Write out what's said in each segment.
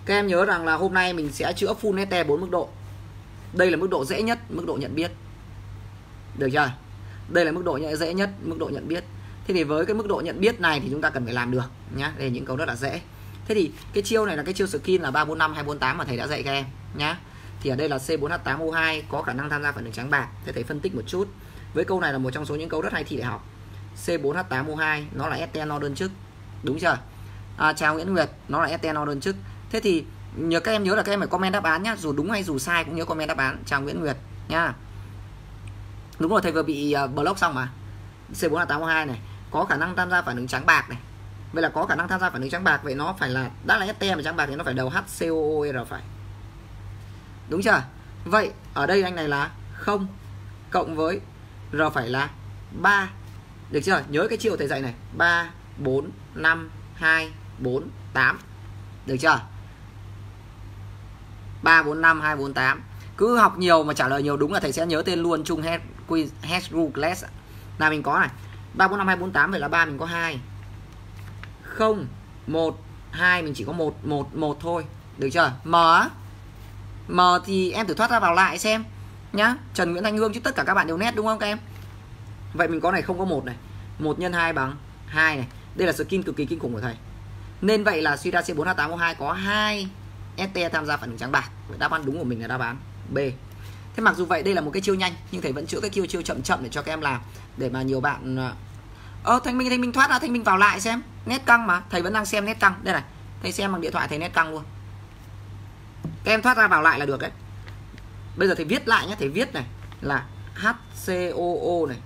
Các em nhớ rằng là hôm nay mình sẽ chữa full ST 4 mức độ. Đây là mức độ dễ nhất, mức độ nhận biết. Được chưa? Đây là mức độ dễ nhất, mức độ nhận biết. Thế thì với cái mức độ nhận biết này thì chúng ta cần phải làm được nhá. Đây là những câu rất là dễ. Thế thì cái chiêu này là cái chiêu skin là 345 248 mà thầy đã dạy các em nhá. Thì ở đây là C4H8O2 có khả năng tham gia phản ứng trắng bạc. Thế thầy phân tích một chút. Với câu này là một trong số những câu rất hay thi đại học. C4H8O2 nó là STNO đơn chức. Đúng chưa? Chào Nguyễn Nguyệt, nó là STNO đơn chức. Thế thì nhớ các em nhớ là các em phải comment đáp án nhá, dù đúng hay dù sai cũng nhớ comment đáp án. Chào Nguyễn Nguyệt nha. Đúng rồi, thầy vừa bị block xong mà. C4H8O2 này có khả năng tham gia phản ứng trắng bạc này. Vậy là có khả năng tham gia phản ứng trắng bạc, vậy nó phải là đã là ST mà trắng bạc thì nó phải đầu HCOOR phải. Đúng chưa? Vậy ở đây anh này là 0 cộng với R phải là 3. Được chưa? Nhớ cái chiều thầy dạy này, 3 4 5 2 4 8. Được chưa? 3 4 5 2 4 8. Cứ học nhiều mà trả lời nhiều đúng là thầy sẽ nhớ tên luôn. Chung Head Rule Class là mình có này 3 4 5 2 4 8, vậy là 3 mình có 2 0 1 2 mình chỉ có 1 1 1 thôi. Được chưa? M thì em thử thoát ra vào lại xem nhá. Trần Nguyễn Thanh Hương chứ tất cả các bạn đều nét đúng không các em? Vậy mình có này không có 1 này. 1 nhân 2 bằng 2 này. Đây là skin cực kỳ kinh khủng của thầy. Nên vậy là suy ra C4H8O2 có 2 ST tham gia phản ứng trắng bạc. Vậy đáp án đúng của mình là đáp án B. Thế mặc dù vậy đây là một cái chiêu nhanh nhưng thầy vẫn chữa cái chiêu chậm chậm để cho các em làm, để mà nhiều bạn Thanh Minh thoát ra, Thanh Minh vào lại xem. Nét căng mà, thầy vẫn đang xem nét căng. Đây này, thầy xem bằng điện thoại thầy nét căng luôn. Các em thoát ra vào lại là được đấy. Bây giờ thầy viết lại nhé, thầy viết này là HCOO này,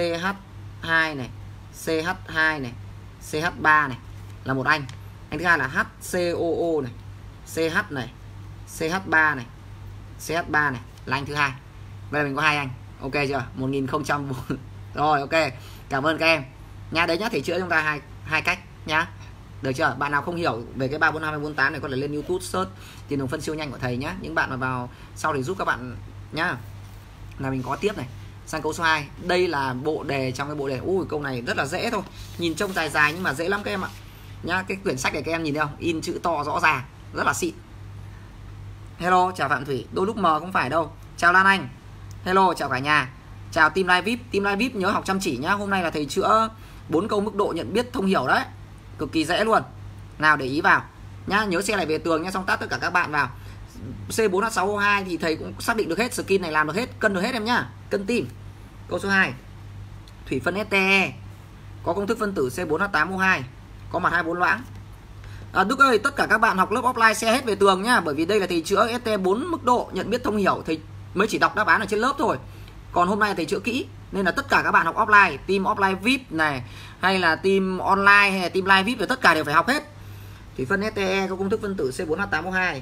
CH2 này, CH2 này, CH3 này là một anh. Anh thứ hai là HCOO này, CH này, CH3 này, CH3 này là anh thứ hai. Vậy là mình có 2 anh. Ok chưa? 1004. Rồi ok. Cảm ơn các em. Nha, đấy nhá, thầy chữa chúng ta hai cách nhá. Được chưa? Bạn nào không hiểu về cái 345 248 này có thể lên YouTube search tìm đường phân siêu nhanh của thầy nhá. Những bạn mà vào sau thì giúp các bạn nhá. Là mình có tiếp này. Sang câu số 2. Đây là bộ đề trong cái bộ đề. Ui, câu này rất là dễ thôi. Nhìn trông dài dài nhưng mà dễ lắm các em ạ. Nhá, cái quyển sách này các em nhìn thấy không? In chữ to rõ ràng, rất là xịn. Hello, chào Phạm Thủy. Đôi lúc mờ không phải đâu. Chào Lan Anh. Hello, chào cả nhà. Chào team live VIP. Team live VIP nhớ học chăm chỉ nhá. Hôm nay là thầy chữa 4 câu mức độ nhận biết thông hiểu đấy. Cực kỳ dễ luôn. Nào để ý vào nhá, nhớ xe lại về tường nhá, xong tắt tất cả các bạn vào. C4H6O2 thì thầy cũng xác định được hết, skin này làm được hết, cân được hết em nhá. Cân tim. Câu số 2. Thủy phân STE có công thức phân tử C4H8O2, có mặt 24 loãng. Đức ơi, tất cả các bạn học lớp offline xe hết về tường nhá, bởi vì đây là thầy chữa ST4 mức độ nhận biết thông hiểu, thầy mới chỉ đọc đáp án ở trên lớp thôi. Còn hôm nay thầy chữa kỹ nên là tất cả các bạn học offline, team offline VIP này hay là team online hay là team live VIP thì tất cả đều phải học hết. Thủy phân STE có công thức phân tử C4H8O2,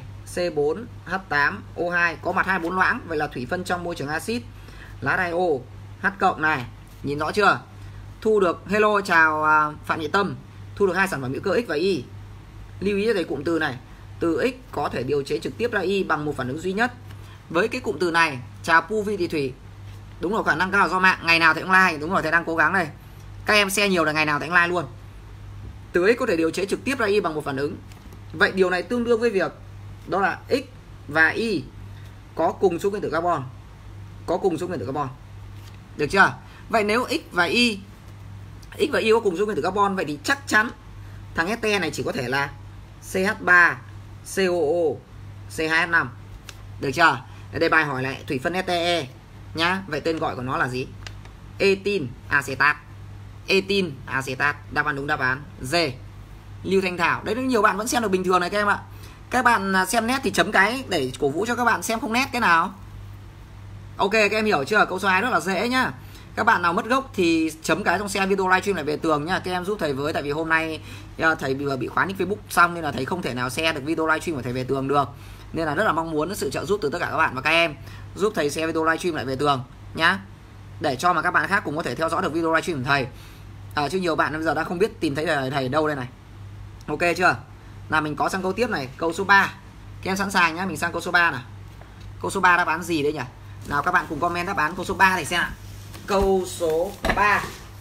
C4H8O2 có mặt 24 loãng, vậy là thủy phân trong môi trường axit. Lá đai O H cộng này, nhìn rõ chưa? Thu được, hello chào Phạm Nhị Tâm, thu được 2 sản phẩm hữu cơ X và Y. Lưu ý về cụm từ này, từ X có thể điều chế trực tiếp ra Y bằng một phản ứng duy nhất. Với cái cụm từ này, chào Pu Vi Thị Thủy. Đúng rồi, khả năng cao là do mạng, ngày nào thầy cũng like, đúng rồi, thầy đang cố gắng đây. Các em share nhiều là ngày nào thầy cũng like luôn. Từ X có thể điều chế trực tiếp ra Y bằng một phản ứng. Vậy điều này tương đương với việc đó là X và Y có cùng số nguyên tử carbon. Có cùng số nguyên tử carbon. Được chưa? Vậy nếu X và Y có cùng số nguyên tử carbon, vậy thì chắc chắn thằng ST này chỉ có thể là CH3 COO C2H5. Được chưa? Ở đây bài hỏi lại thủy phân STE nhá. Vậy tên gọi của nó là gì? Etin acetat. Etin acetat. Đáp án đúng đáp án D. Lưu Thanh Thảo. Đấy, nhiều bạn vẫn xem được bình thường này các em ạ. Các bạn xem nét thì chấm cái để cổ vũ cho các bạn xem không nét cái nào. Ok, các em hiểu chưa? Câu số 2 rất là dễ nhá. Các bạn nào mất gốc thì chấm cái trong xe video livestream lại về tường nhá. Các em giúp thầy với, tại vì hôm nay thầy vừa bị khóa nick Facebook xong nên là thầy không thể nào share được video livestream của thầy về tường được. Nên là rất là mong muốn sự trợ giúp từ tất cả các bạn và các em giúp thầy share video livestream lại về tường nhá. Để cho mà các bạn khác cũng có thể theo dõi được video livestream của thầy. Chứ nhiều bạn bây giờ đã không biết tìm thấy thầy ở đâu đây này. Ok chưa? Là mình có sang câu tiếp này, câu số 3. Các em sẵn sàng nhá, mình sang câu số 3 nào. Câu số 3 đáp án gì đấy nhỉ? Nào các bạn cùng comment đáp án câu số 3 này xem ạ. Câu số 3.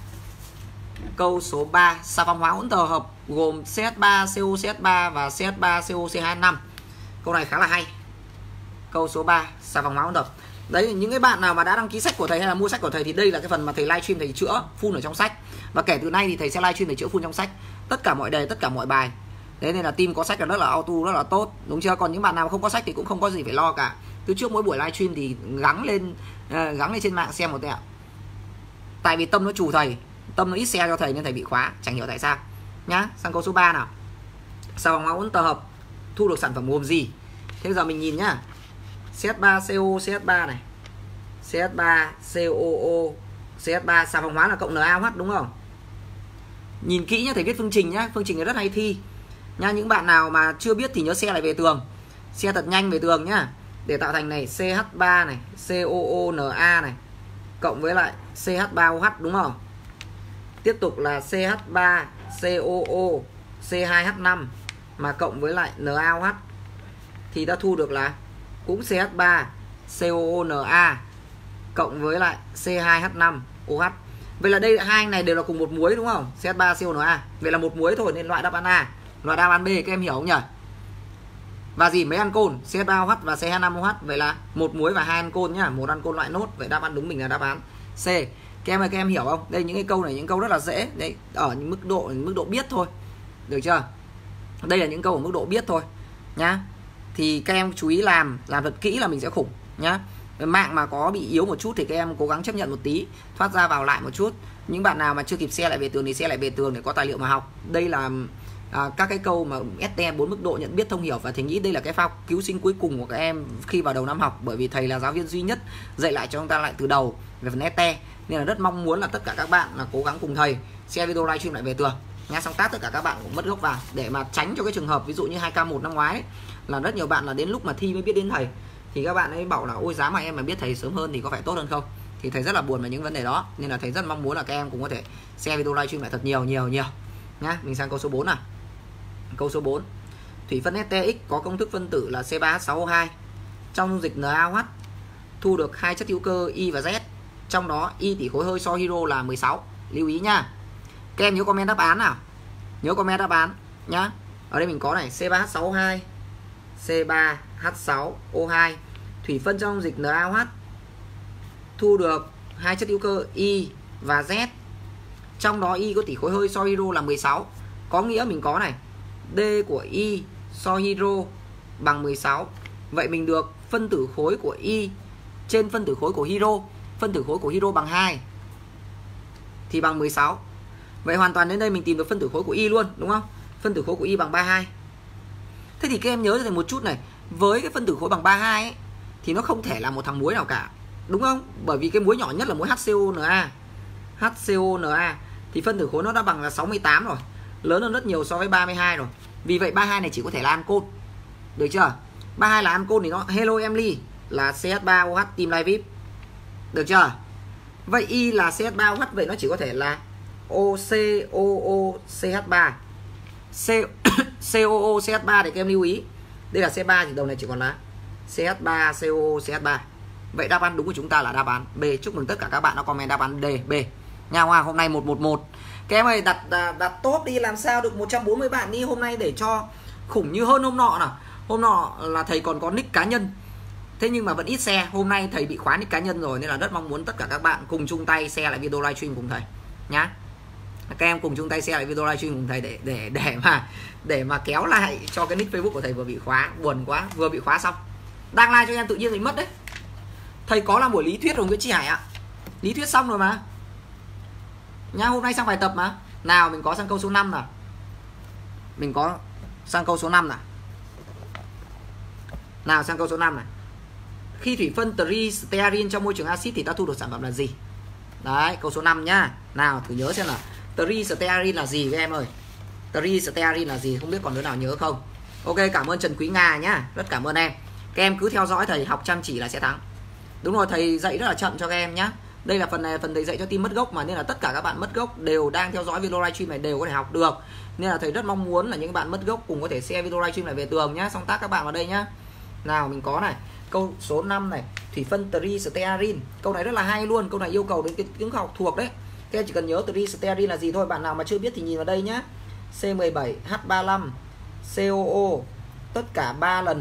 Câu số 3, xà phòng hóa hỗn hợp gồm CH3COCH3 và CH3COCH5 Câu này khá là hay. Câu số 3, xà phòng hóa hỗn hợp. Đấy, những cái bạn nào mà đã đăng ký sách của thầy hay là mua sách của thầy thì đây là cái phần mà thầy livestream thầy chữa full ở trong sách. Và kể từ nay thì thầy sẽ livestream thầy chữa full trong sách. Tất cả mọi đề, tất cả mọi bài. Thế nên là team có sách là rất là auto, rất là tốt, đúng chưa? Còn những bạn nào không có sách thì cũng không có gì phải lo cả. Từ trước mỗi buổi livestream thì gắng lên trên mạng xem một tẹo. Tại vì Tâm nó trù thầy, Tâm nó ít share cho thầy nên thầy bị khóa, chẳng hiểu tại sao. Nhá, sang câu số 3 nào. Xà phòng hóa hỗn hợp thu được sản phẩm gồm gì? Thế giờ mình nhìn nhá. CH3CO, CH3 này. CH3, COO, CH3, xà phòng hóa là cộng NaOH đúng không? Nhìn kỹ nhá, thầy viết phương trình nhá, phương trình này rất hay thi. Nha, những bạn nào mà chưa biết thì nhớ xe lại về tường. Xe thật nhanh về tường nhá. Để tạo thành này CH3 này, COONA này, cộng với lại CH3OH đúng không? Tiếp tục là CH3, COO, C2H5 mà cộng với lại NaOH thì ta thu được là cũng CH3, COONA cộng với lại C2H5OH. Vậy là đây hai anh này đều là cùng một muối đúng không? CH3, COONA. Vậy là một muối thôi nên loại đáp án A. Loại đáp án B các em hiểu không nhỉ? Và gì mấy ancol CH3OH và C2H5OH, vậy là một muối và hai ancol nhá, một ancol loại nốt. Vậy đáp án đúng mình là đáp án C. Các em ơi, các em hiểu không? Đây những cái câu này những câu rất là dễ. Đây ở những mức độ biết thôi. Được chưa? Đây là những câu ở mức độ biết thôi nhá. Thì các em chú ý làm thật kỹ là mình sẽ khủng nhá. Mạng mà có bị yếu một chút thì các em cố gắng chấp nhận một tí, thoát ra vào lại một chút. Những bạn nào mà chưa kịp share lại về tường thì share lại về tường để có tài liệu mà học. Đây là các cái câu mà STE 4 mức độ nhận biết thông hiểu, và thầy nghĩ đây là cái phao cứu sinh cuối cùng của các em khi vào đầu năm học, bởi vì thầy là giáo viên duy nhất dạy lại cho chúng ta lại từ đầu về phần STE, nên là rất mong muốn là tất cả các bạn là cố gắng cùng thầy share video livestream lại về tường nha, xong tác tất cả các bạn cũng mất gốc vào để mà tránh cho cái trường hợp ví dụ như 2K1 năm ngoái ấy, là rất nhiều bạn là đến lúc mà thi mới biết đến thầy, thì các bạn ấy bảo là ôi giá mà em mà biết thầy sớm hơn thì có phải tốt hơn không, thì thầy rất là buồn về những vấn đề đó, nên là thầy rất mong muốn là các em cũng có thể share video livestream lại thật nhiều nhá. Mình sang câu số 4 nào. Câu số 4. Thủy phân STX có công thức phân tử là C3H6O2. Trong dung dịch NaOH thu được hai chất hữu cơ Y và Z. Trong đó Y tỷ khối hơi so hydro là 16. Lưu ý nha. Các em nhớ comment đáp án nào. Nhớ comment đáp án nhá. Ở đây mình có này C3H6O2, C3H6O2. Thủy phân trong dung dịch NaOH thu được hai chất hữu cơ Y và Z. Trong đó Y có tỷ khối hơi so hydro là 16. Có nghĩa mình có này D của Y so hydro bằng 16. Vậy mình được phân tử khối của Y trên phân tử khối của hydro. Phân tử khối của hydro bằng 2 thì bằng 16. Vậy hoàn toàn đến đây mình tìm được phân tử khối của Y luôn, đúng không? Phân tử khối của Y bằng 32. Thế thì các em nhớ cho thầy một chút này. Với cái phân tử khối bằng 32 ấy, thì nó không thể là một thằng muối nào cả, đúng không? Bởi vì cái muối nhỏ nhất là muối HCONa. HCONa thì phân tử khối nó đã bằng là 68 rồi, lớn hơn rất nhiều so với 32 rồi. Vì vậy 32 này chỉ có thể là ancol. Được chưa? 32 là ancol thì nó hello Emily là CH3OH team live VIP. Được chưa? Vậy Y là CH3OH, vậy nó chỉ có thể là OCOOCH3. COOCH3 để các em lưu ý. Đây là C3 thì đầu này chỉ còn là CH3COOCH3. Vậy đáp án đúng của chúng ta là đáp án B. Chúc mừng tất cả các bạn đã comment đáp án D, B. Nha Hoa, hôm nay 111. Các em ơi đặt top đi, làm sao được 140 bạn đi hôm nay để cho khủng như hơn hôm nọ nào. Hôm nọ là thầy còn có nick cá nhân, thế nhưng mà vẫn ít share. Hôm nay thầy bị khóa nick cá nhân rồi, nên là rất mong muốn tất cả các bạn cùng chung tay share lại video livestream cùng thầy nhá. Các em cùng chung tay share lại video livestream cùng thầy để mà kéo lại cho cái nick Facebook của thầy vừa bị khóa. Buồn quá, vừa bị khóa xong đang like cho em tự nhiên thì mất đấy. Thầy có làm buổi lý thuyết rồi Nguyễn Chi Hải ạ. Lý thuyết xong rồi mà nhá, hôm nay sang bài tập mà. Nào mình có sang câu số 5 nào. Mình có sang câu số 5 nào. Nào sang câu số 5 này. Khi thủy phân tristearin trong môi trường axit thì ta thu được sản phẩm là gì? Đấy, câu số 5 nhá. Nào thử nhớ xem nào. Tristearin là gì các em ơi? Tristearin là gì? Không biết còn đứa nào nhớ không? Ok, cảm ơn Trần Quý Nga nhá. Rất cảm ơn em. Các em cứ theo dõi thầy, học chăm chỉ là sẽ thắng. Đúng rồi, thầy dạy rất là chậm cho các em nhá. Đây là phần này, phần thầy dạy cho team mất gốc mà, nên là tất cả các bạn mất gốc đều đang theo dõi video livestream này đều có thể học được. Nên là thầy rất mong muốn là những bạn mất gốc cùng có thể share video livestream này về tường nhá, xong tác các bạn vào đây nhá. Nào mình có này, câu số 5 này, thủy phân tristearin. Câu này rất là hay luôn, câu này yêu cầu đến tiếng học thuộc đấy. Các em chỉ cần nhớ tristearin là gì thôi, bạn nào mà chưa biết thì nhìn vào đây nhá. C17H35 COO tất cả 3 lần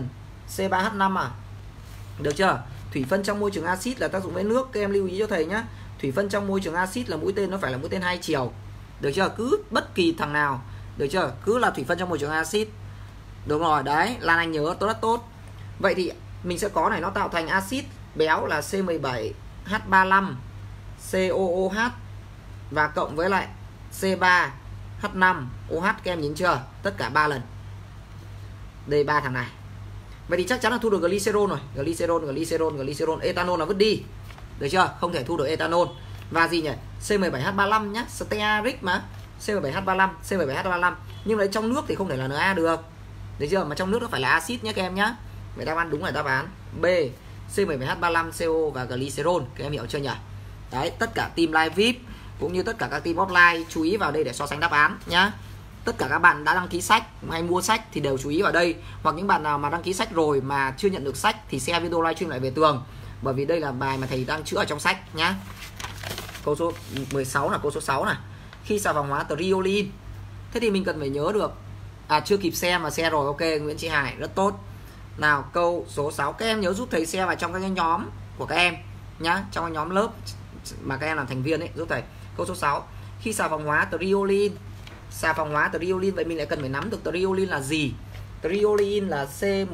C3H5 à? Được chưa? Thủy phân trong môi trường axit là tác dụng với nước, các em lưu ý cho thầy nhá. Thủy phân trong môi trường axit là mũi tên nó phải là mũi tên hai chiều. Được chưa? Cứ bất kỳ thằng nào, được chưa? Cứ là thủy phân trong môi trường axit. Đúng rồi, đấy, Lan Anh nhớ tốt rất tốt. Vậy thì mình sẽ có này, nó tạo thành axit béo là C17H35 COOH và cộng với lại C3H5OH, các em nhìn chưa? Tất cả 3 lần. Đây 3 thằng này. Vậy thì chắc chắn là thu được glycerol rồi. Glycerol, ethanol là vứt đi. Được chưa? Không thể thu được ethanol. Và gì nhỉ? C17H35 nhá, stearic mà. C17H35. Nhưng mà trong nước thì không thể là Na được. Được chưa? Mà trong nước nó phải là axit nhé các em nhá. Vậy đáp án đúng là đáp án B, C17H35CO và glycerol. Các em hiểu chưa nhỉ? Đấy, tất cả team live VIP cũng như tất cả các team offline chú ý vào đây để so sánh đáp án nhá. Tất cả các bạn đã đăng ký sách hay mua sách thì đều chú ý vào đây. Hoặc những bạn nào mà đăng ký sách rồi mà chưa nhận được sách thì share video livestream lại về tường. Bởi vì đây là bài mà thầy đang chữa ở trong sách nhá. Câu số 16 là câu số 6 này. Khi xà phòng hóa triolin. Thế thì mình cần phải nhớ được. Chưa kịp xem mà share rồi, ok Nguyễn Chị Hải, rất tốt. Nào câu số 6, các em nhớ giúp thầy share vào trong các cái nhóm của các em nhá, trong cái nhóm lớp mà các em làm thành viên ấy, giúp thầy. Câu số 6, khi xà phòng hóa triolin. Xà phòng hóa triolin, vậy mình lại cần phải nắm được triolin là gì. Triolin là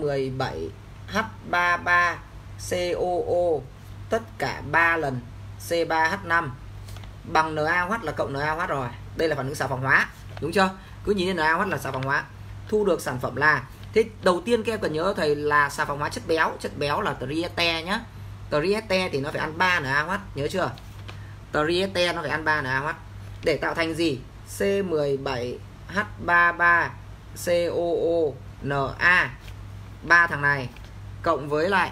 C17H33COO tất cả 3 lần C3H5 bằng NaOH là cộng NaOH rồi. Đây là phản ứng xà phòng hóa, đúng chưa? Cứ nhìn lên NaOH là xà phòng hóa. Thu được sản phẩm là, thế đầu tiên các em cần nhớ thầy là xà phòng hóa chất béo là trieste nhá. Trieste thì nó phải ăn 3 NaOH, nhớ chưa? Trieste nó phải ăn 3 NaOH để tạo thành gì? C17H33COO-Na 3 thằng này cộng với lại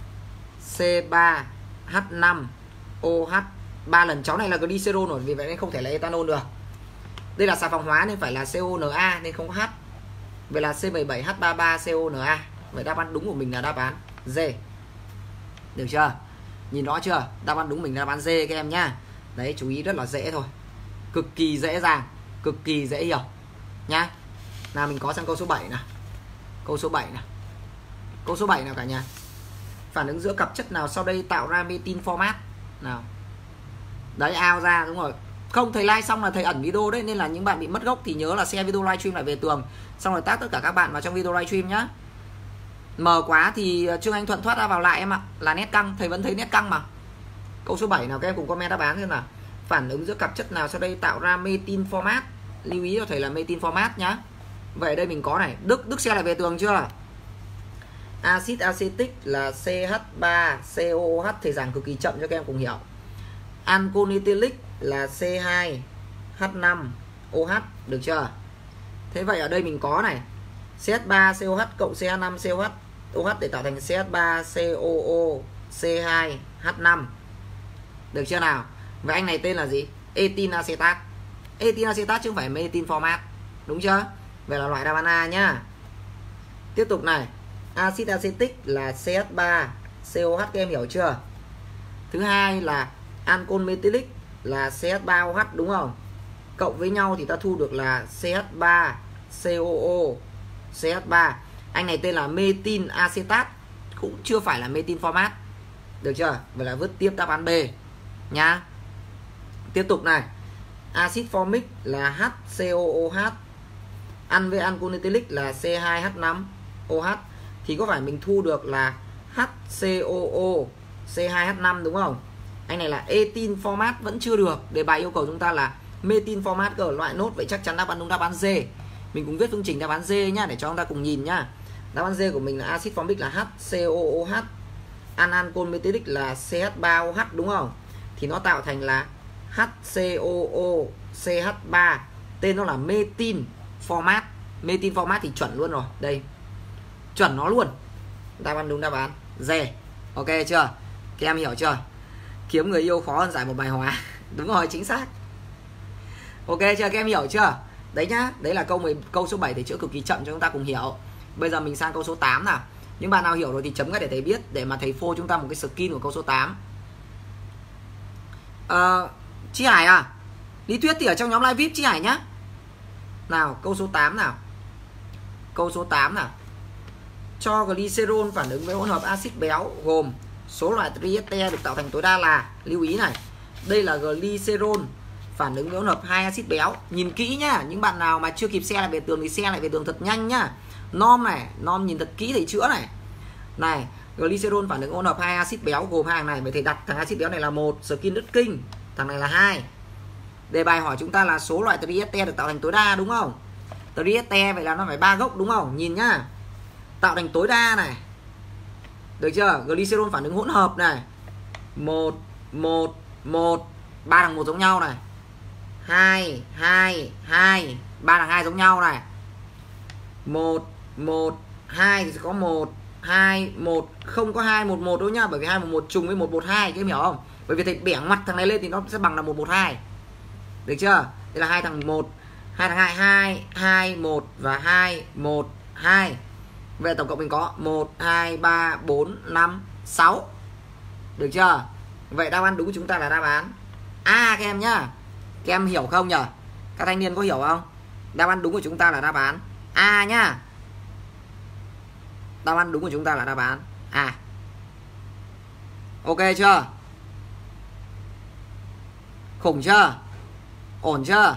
C3H5OH 3 lần. Cháu này là glycerol rồi, vì vậy nên không thể là ethanol được. Đây là xà phòng hóa nên phải là CONA nên không có H. Vậy là C17H33CONA. Vậy đáp án đúng của mình là đáp án D. Được chưa? Nhìn rõ chưa? Đáp án đúng mình là đáp án D các em nhá. Đấy, chú ý rất là dễ thôi. Cực kỳ dễ dàng, cực kỳ dễ hiểu nhá. Nào mình có sang câu số 7 nào. Câu số 7 nào. Câu số 7 nào cả nhà. Phản ứng giữa cặp chất nào sau đây tạo ra methyl format? Nào. Đấy, ao ra, đúng rồi. Không, thầy like xong là thầy ẩn video đấy, nên là những bạn bị mất gốc thì nhớ là share video livestream lại về tường, xong rồi tag tất cả các bạn vào trong video livestream nhá. Mờ quá thì Trương Anh Thuận thoát ra vào lại em ạ. Là nét căng, thầy vẫn thấy nét căng mà. Câu số 7 nào, các em cùng comment đáp án xem nào. Phản ứng giữa cặp chất nào sau đây tạo ra methyl format? Lưu ý cho thầy là methyl format nhá. Vậy đây mình có này, Đức share lại về tường chưa? Axit acetic là CH3COOH, thầy giảng cực kỳ chậm cho các em cùng hiểu. Ancol ethylic là C2H5OH, được chưa? Thế vậy ở đây mình có này, CH3COH cộng CH5COH để tạo thành CH3COO C2H5. Được chưa nào? Vậy anh này tên là gì? Ethyl acetat. Ethyl acetat chứ không phải methyl format, đúng chưa? Vậy là loại đáp án A nhá. Tiếp tục này, axit acetic là CH3COH, các em hiểu chưa? Thứ hai là ancol methylic là CH3OH, đúng không? Cộng với nhau thì ta thu được là CH3COO CH3. Anh này tên là methyl acetat, cũng chưa phải là methyl format. Được chưa? Vậy là vứt tiếp đáp án B nhá. Tiếp tục này, axit formic là HCOOH ăn với ancol ethylic là C2H5OH thì có phải mình thu được là HCOO C2H5 đúng không? Anh này là ethyl format vẫn chưa được. Đề bài yêu cầu chúng ta là methyl format ở loại nốt, vậy chắc chắn đáp án đúng đáp án D. Mình cùng viết phương trình đáp án D nhá để cho chúng ta cùng nhìn nhá. Đáp án D của mình là axit formic là HCOOH, ancol methylic là CH3OH đúng không? Thì nó tạo thành là HCOO CH3. Tên nó là methyl format. Methyl format thì chuẩn luôn rồi. Đây, chuẩn nó luôn. Đáp án đúng đáp án D. Ok chưa? Các em hiểu chưa? Kiếm người yêu khó hơn giải một bài hóa. Đúng rồi, chính xác. Ok chưa? Các em hiểu chưa? Đấy nhá. Đấy là câu số 7 thì chữa cực kỳ chậm cho chúng ta cùng hiểu. Bây giờ mình sang câu số 8 nào. Những bạn nào hiểu rồi thì chấm cái để thầy biết, để mà thầy phô chúng ta một cái skin của câu số 8. Chị Hải à, lý thuyết thì ở trong nhóm live VIP chị Hải nhá. Nào, câu số 8 nào. Câu số 8 nào. cho glycerol phản ứng với hỗn hợp axit béo gồm số loại triester được tạo thành tối đa là, lưu ý này, đây là glycerol phản ứng với hỗn hợp 2 axit béo. Nhìn kỹ nhá, những bạn nào mà chưa kịp xe lại về tường thì xe lại về tường thật nhanh nhá. Nom này, nom nhìn thật kỹ thầy chữa này. Này, glycerol phản ứng hỗn hợp 2 axit béo gồm hai hàng này, vậy thầy đặt thằng axit béo này là 1, skin đất kinh, thằng này là 2. Đề bài hỏi chúng ta là số loại triester được tạo thành tối đa đúng không? Triester vậy là nó phải 3 gốc đúng không? Nhìn nhá. Tạo thành tối đa này. Được chưa? Glycerol phản ứng hỗn hợp này. 1 1 1, 3 thằng 1 giống nhau này. 2 2 2, 3 thằng 2 giống nhau này. 1 1 2 thì sẽ có 1 2 1, không có 2 1 1 đâu nhá, bởi vì 2 1 1 trùng với 1 1 2, các em hiểu không? Bởi vì thầy bẻ mặt thằng này lên thì nó sẽ bằng là 1 1 2. Được chưa? Đây là 2 thằng 1, 2 thằng 2 2 2 1 và 2 1 2. Vậy tổng cộng mình có 1 2 3 4 5 6. Được chưa? Vậy đáp án đúng của chúng ta là đáp án A các em nhá. Các em hiểu không nhỉ? Các thanh niên có hiểu không? Đáp án đúng của chúng ta là đáp án A nhá. Đáp án đúng của chúng ta là đáp án A. Ok chưa? Khủng chưa? Ổn chưa?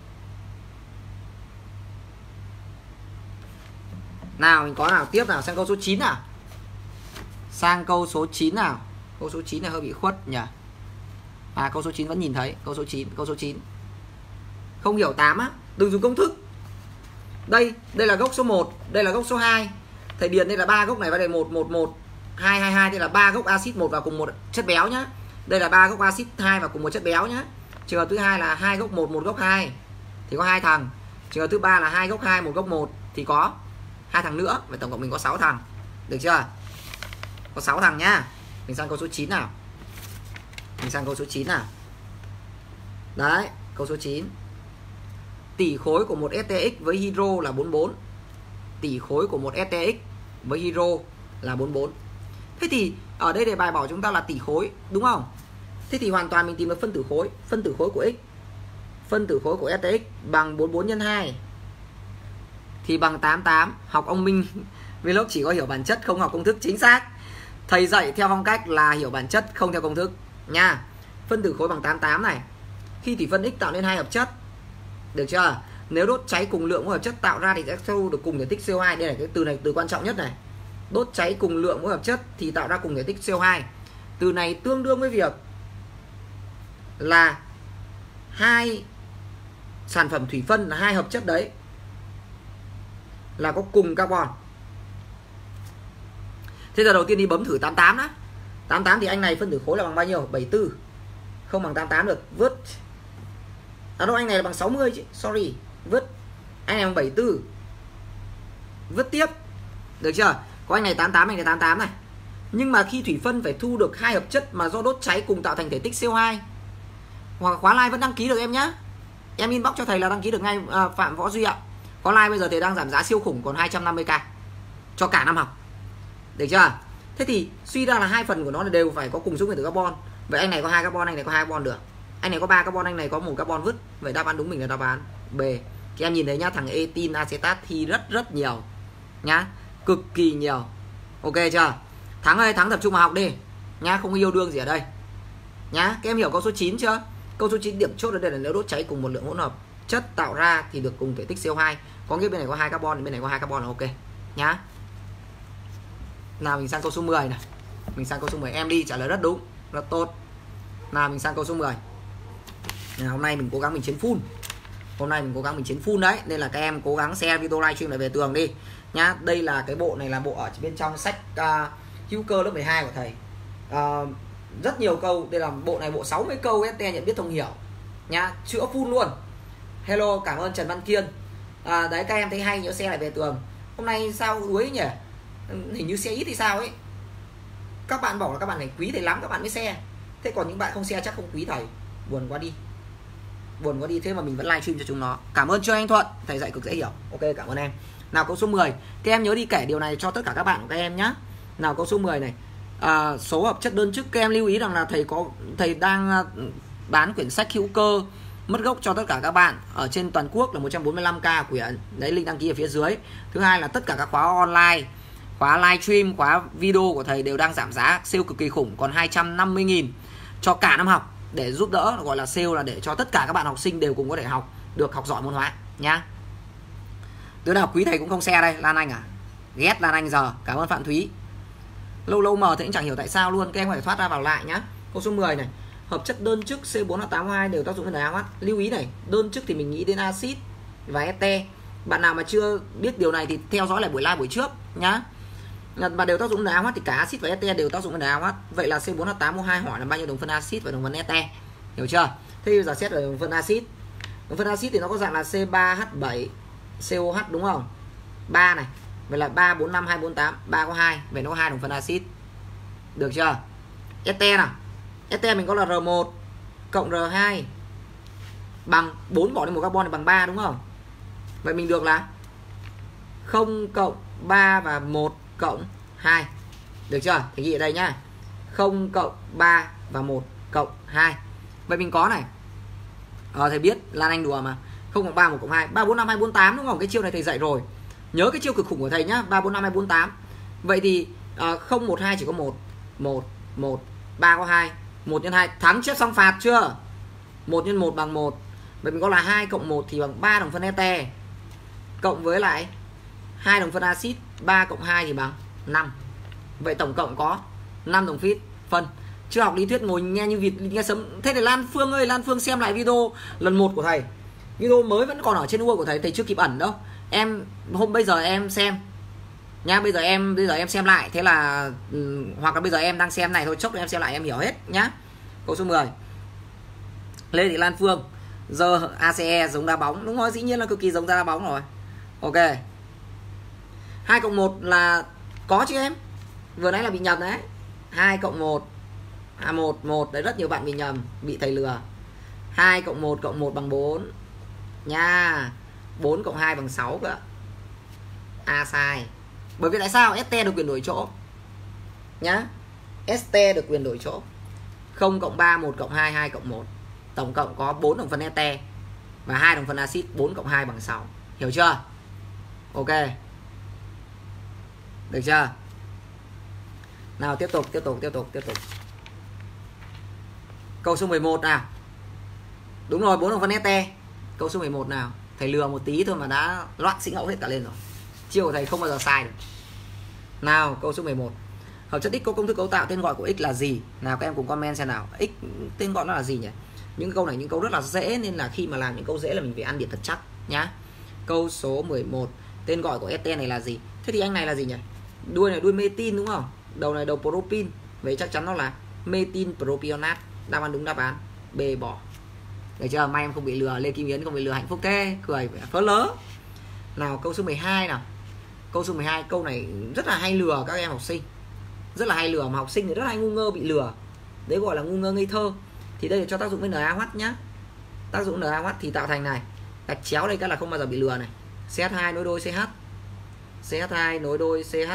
Nào mình có nào tiếp nào, sang câu số 9 nào. Sang câu số 9 nào. Câu số 9 này hơi bị khuất nhỉ. À câu số 9 vẫn nhìn thấy. Câu số 9. Không hiểu 8 á, đừng dùng công thức. Đây là gốc số 1, đây là gốc số 2. Thầy điền đây là 3 gốc này vào đây 1 1 1 2 2 2, đây là 3 gốc axit 1 vào cùng một chất béo nhá. Đây là 3 gốc axit 2 vào cùng một chất béo nhá. Trường hợp thứ hai là 2 gốc 1 1 gốc 2 thì có 2 thằng. Trường hợp thứ ba là 2 gốc 2 1 gốc 1 thì có 2 thằng nữa. Vậy tổng cộng mình có 6 thằng. Được chưa? Có 6 thằng nhá. Mình sang câu số 9 nào. Mình sang câu số 9 nào. Đấy, câu số 9. Tỷ khối của một STX với hydro là 44. Tỷ khối của một STX với hydro là 44. Thế thì ở đây đề bài bảo chúng ta là tỷ khối, đúng không? Thế thì hoàn toàn mình tìm được phân tử khối. Phân tử khối của x, phân tử khối của STX bằng 44 nhân 2 thì bằng 88. Học ông Minh Vlog chỉ có hiểu bản chất không học công thức. Chính xác. Thầy dạy theo phong cách là hiểu bản chất không theo công thức nha. Phân tử khối bằng 88 này. Khi thủy phân X tạo nên hai hợp chất, được chưa? Nếu đốt cháy cùng lượng mỗi hợp chất tạo ra thì sẽ thu được cùng thể tích CO2. Đây là cái từ này, từ quan trọng nhất này. Đốt cháy cùng lượng mỗi hợp chất thì tạo ra cùng thể tích CO2. Từ này tương đương với việc là hai sản phẩm thủy phân là hai hợp chất đấy là có cùng carbon. Thế giờ đầu tiên đi bấm thử 88 đã. 88 thì anh này phân tử khối là bằng bao nhiêu? 74. Không bằng 88 được, vứt. À đâu, anh này là bằng 60 chứ. Sorry, vứt. Anh này bằng 74. Vứt tiếp. Được chưa? Có anh này 88, anh này 88 này. Nhưng mà khi thủy phân phải thu được hai hợp chất mà do đốt cháy cùng tạo thành thể tích CO2. Hoặc khóa live vẫn đăng ký được em nhá. Em inbox cho thầy là đăng ký được ngay. Phạm Võ Duy ạ. Khóa live bây giờ thầy đang giảm giá siêu khủng còn 250k cho cả năm học. Được chưa? Thế thì suy ra là hai phần của nó đều phải có cùng số nguyên tử carbon. Vậy anh này có 2 carbon, anh này có 2 carbon được. Anh này có 3 carbon, anh này có 1 carbon vứt. Vậy đáp án đúng mình là đáp án B. Các em nhìn thấy nhá, thằng etin acetat thì rất nhiều nhá, cực kỳ nhiều. Ok chưa? Thắng ơi, Thắng tập trung vào học đi nhá, không yêu đương gì ở đây nhá. Các em hiểu câu số 9 chưa? Câu số 9 điểm chốt ở đây là nếu đốt cháy cùng một lượng hỗn hợp chất tạo ra thì được cùng thể tích CO2. Có nghĩa bên này có 2 carbon, bên này có 2 carbon là ok nhá. Nào mình sang câu số 10 này. Mình sang câu số 10, em đi trả lời rất đúng, rất tốt. Nào mình sang câu số 10. Hôm nay mình cố gắng mình chiến full. Hôm nay mình cố gắng mình chiến full đấy, nên là các em cố gắng share video livestream lại về tường đi nhá. Đây là cái bộ này là bộ ở bên trong sách hữu cơ lớp 12 của thầy. Rất nhiều câu, đây là bộ này bộ 60 câu ST nhận biết thông hiểu nhá, chữa full luôn. Hello, cảm ơn Trần Văn Kiên. Đấy, các em thấy hay nhớ share lại về tường. Hôm nay sao đuối nhỉ? Hình như share ít thì sao ấy. Các bạn bảo là các bạn này quý thầy lắm các bạn mới share. Thế còn những bạn không share chắc không quý thầy. Buồn quá đi. Buồn quá đi, thế mà mình vẫn livestream cho chúng nó. Cảm ơn Trương Anh Thuận, thầy dạy cực dễ hiểu. Ok, cảm ơn em. Nào câu số 10. Các em nhớ đi kể điều này cho tất cả các bạn của các em nhé. Nào câu số 10 này. Số hợp chất đơn chức. Các em lưu ý rằng là thầy đang bán quyển sách hữu cơ mất gốc cho tất cả các bạn ở trên toàn quốc là 145k quyển. Đấy, link đăng ký ở phía dưới. Thứ hai là tất cả các khóa online khóa livestream, khóa video của thầy đều đang giảm giá sale cực kỳ khủng, còn 250.000 cho cả năm học, để giúp đỡ, gọi là sale là để cho tất cả các bạn học sinh đều cùng có thể học giỏi môn hóa nhá. Đứa nào quý thầy cũng không share đây. Lan Anh à? Ghét Lan Anh giờ. Cảm ơn Phạm Thúy. Lâu mờ thì cũng chẳng hiểu tại sao luôn. Các em phải thoát ra vào lại nhá. Câu số 10 này. Hợp chất đơn chức C4H8O2 đều tác dụng với NaOH. Lưu ý này, đơn chức thì mình nghĩ đến axit và ete. Bạn nào mà chưa biết điều này thì theo dõi lại buổi live buổi trước nhá. Và đều tác dụng với NaOH thì cả axit và ete đều tác dụng với NaOH. Vậy là C4H8O2 hỏi là bao nhiêu đồng phân axit và đồng phân ete. Hiểu chưa? Thế bây giờ xét về đồng phân axit. Đồng phân axit thì nó có dạng là C3H7 COH đúng không? 3 này. Vậy là 3 4 5 2 4 8, 3 có 2, vậy nó có 2 đồng phân axit. Được chưa? Ete nào. Ete mình có là R1 cộng R2 bằng 4 bỏ đi 1 carbon thì bằng 3 đúng không? Vậy mình được là 0 cộng 3 và 1 cộng 2. Được chưa? Thì ghi ở đây nhá. 0 cộng 3 và 1 cộng 2. Vậy mình có này. Thầy biết Lan Anh đùa mà. 0 cộng 3 1 cộng 2, 3 4 5 2 4 8 đúng không? Cái chiêu này thầy dạy rồi. Nhớ cái chiêu cực khủng của thầy nhá, 3 4 5 2 4 8. Vậy thì 0 1 2 chỉ có 1, 1 1, 3 có 2, 1 nhân 2 thắng chép xong phạt chưa? 1 nhân 1 bằng 1. Vậy mình có là 2 cộng 1 thì bằng 3 đồng phân ete. Cộng với lại 2 đồng phân axit, 3 cộng 2 thì bằng 5. Vậy tổng cộng có 5 đồng phân. Chưa học lý thuyết ngồi nghe như vịt nghe sấm. Thế thì Lan Phương ơi, Lan Phương xem lại video lần 1 của thầy. Video mới vẫn còn ở trên web của thầy chưa kịp ẩn đâu. Em bây giờ em xem nha, bây giờ em xem lại, thế là hoặc là bây giờ em đang xem này thôi, chốc em xem lại em hiểu hết nhá. Câu số 10. Lê Thị Lan Phương, giờ ACE giống đá bóng, đúng rồi, dĩ nhiên là cực kỳ giống đá bóng rồi. Ok. 2 cộng 1 là có chứ em? Vừa nãy là bị nhầm đấy. 2 cộng 1 1 đấy, rất nhiều bạn bị nhầm, bị thầy lừa. 2 cộng 1 bằng 4 nha. 4 cộng 2 bằng 6 cơ. A sai. Bởi vì tại sao? ST được quyền đổi chỗ nhá. ST được quyền đổi chỗ. 0 cộng 3 1 cộng 2 2 cộng 1. Tổng cộng có 4 đồng phân ete và 2 đồng phân axit. 4 cộng 2 bằng 6. Hiểu chưa? Ok. Được chưa? Nào tiếp tục. Câu số 11 nào. Đúng rồi, 4 đồng phân ete. Câu số 11 nào. Thầy lừa một tí thôi mà đã loạn sĩ ngẫu hết cả lên rồi. Chiêu của thầy không bao giờ sai được. Nào, câu số 11. Hợp chất X có công thức cấu tạo, tên gọi của X là gì? Nào các em cùng comment xem nào. X tên gọi nó là gì nhỉ? Những câu này những câu rất là dễ, nên là khi mà làm những câu dễ là mình phải ăn điểm thật chắc nhá. Câu số 11. Tên gọi của ST này là gì? Thế thì anh này là gì nhỉ? Đuôi này đuôi metin đúng không? Đầu này đầu propin. Vậy chắc chắn nó là metin propionat. Đáp án đúng đáp án B bỏ. Được chưa? May em không bị lừa. Lê Kim Yến không bị lừa, hạnh phúc thế. Cười phớ lớ. Nào câu số 12 nào. Câu số 12, câu này rất là hay lừa các em học sinh. Rất là hay lừa, mà học sinh thì rất hay ngu ngơ bị lừa. Đấy gọi là ngu ngơ ngây thơ. Thì đây là cho tác dụng với NaOH nhá. Tác dụng NaOH thì tạo thành này. Gạch chéo đây cái là không bao giờ bị lừa này. CH2 nối đôi CH. CH2 nối đôi CH.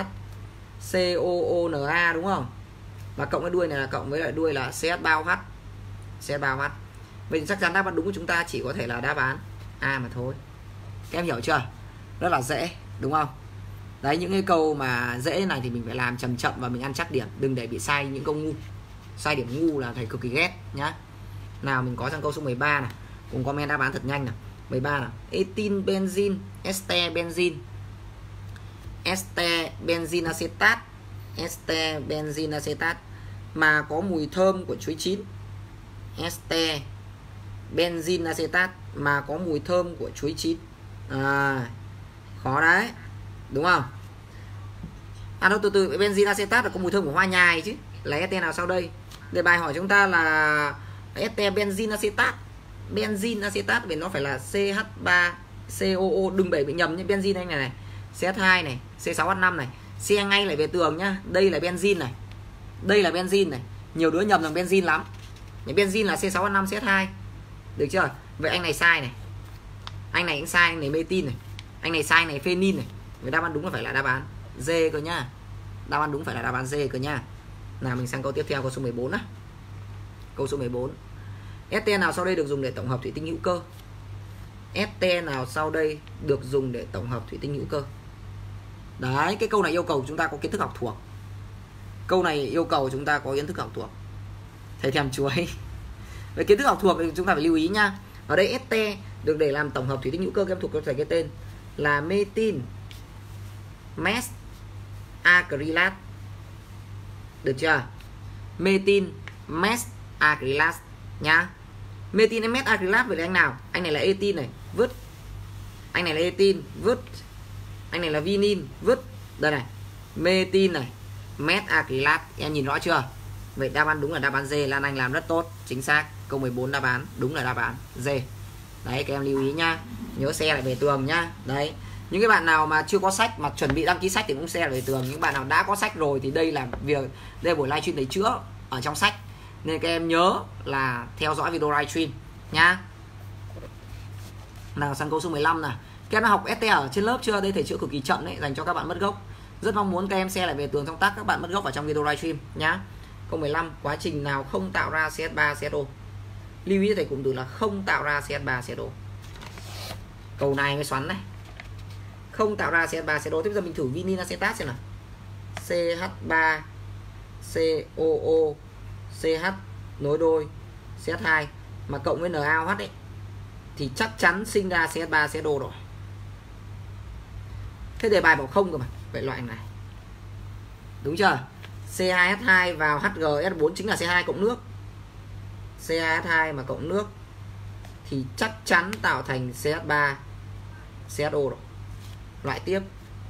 COONA đúng không? Và cộng cái đuôi này là cộng với lại đuôi là CH3OH. CH3OH. Vậy chắc chắn đáp án đúng của chúng ta chỉ có thể là đáp án A mà thôi. Các em hiểu chưa? Rất là dễ đúng không? Đấy, những cái câu mà dễ này thì mình phải làm chậm chậm và mình ăn chắc điểm. Đừng để bị sai những câu ngu. Sai điểm ngu là thầy cực kỳ ghét nhá. Nào mình có sang câu số 13 này. Cùng comment đáp án thật nhanh nào. 13 nào. Etin benzene, ester benzene. Ester benzene acetat. Ester benzene acetat mà có mùi thơm của chuối chín. Ester benzene acetat mà có mùi thơm của chuối chín. Khó đấy, đúng không? Đâu từ benzene acetat là có mùi thơm của hoa nhài chứ. Là ester nào sau đây? Đề bài hỏi chúng ta là ester benzene acetat. Benzene acetat vì nó phải là CH3COO. Đừng để bị nhầm nhé. Benzene anh này CH2 này, C6H5 này. Xe ngay lại về tường nhá. Đây là benzene này. Đây là benzene này. Nhiều đứa nhầm rằng benzene lắm. Benzene là C6H5 CH2. Được chưa? Vậy anh này sai này. Anh này cũng sai, anh này metin này. Anh này sai, anh này phenin này. Vậy đáp án đúng là phải là đáp án D cơ nhá. Đáp án đúng phải là đáp án D cơ nhá. Nào mình sang câu tiếp theo, câu số 14 á. Câu số 14. ST nào sau đây được dùng để tổng hợp thủy tinh hữu cơ? ST nào sau đây được dùng để tổng hợp thủy tinh hữu cơ? Đấy, cái câu này yêu cầu chúng ta có kiến thức học thuộc. Câu này yêu cầu chúng ta có kiến thức học thuộc. Thầy thèm chuối. Về kiến thức học thuộc thì chúng ta phải lưu ý nha. Ở đây este được để làm tổng hợp thủy tinh hữu cơ, các em thuộc cho thầy cái tên là metin mes acrylat. Được chưa? Metin mes acrylat nhá. Metin mes acrylat vậy là anh nào? Anh này là etin này, vứt. Anh này là etin, vứt. Anh này là vinin, vứt. Đây này, metin này, mes acrylat. Em nhìn rõ chưa? Vậy đáp án đúng là đáp án D. Lan Anh làm rất tốt, chính xác. Câu 14 đáp án đúng là đáp án D. Đấy, các em lưu ý nhá. Nhớ xe lại về tường nhá. Đấy, những cái bạn nào mà chưa có sách mà chuẩn bị đăng ký sách thì cũng xe lại về tường. Những bạn nào đã có sách rồi thì đây là buổi livestream thầy chữa ở trong sách, nên các em nhớ là theo dõi video livestream nhá. Nào sang câu số 15 nào. Các em đã học ST ở trên lớp chưa? Đây thầy chữa cực kỳ chậm đấy, dành cho các bạn mất gốc. Rất mong muốn các em share lại về tường thông tác các bạn mất gốc ở trong video livestream nhá. Câu 15, quá trình nào không tạo ra CH3 CHO? Lưu ý thầy cụm từ là không tạo ra CH3 CHO. Câu này mới xoắn này. Không tạo ra CH3 CHO. Thế bây giờ mình thử vinin acetat xem nào. CH3 COO CH nối đôi CH2 mà cộng với NaOH ấy thì chắc chắn sinh ra CH3 CHO rồi. Thế đề bài bảo không cơ mà. Vậy loại này. Đúng chưa? C2H2 vào HgS4 chính là C2 cộng nước. C2H2 mà cộng nước thì chắc chắn tạo thành CH3 CHO rồi. Loại tiếp.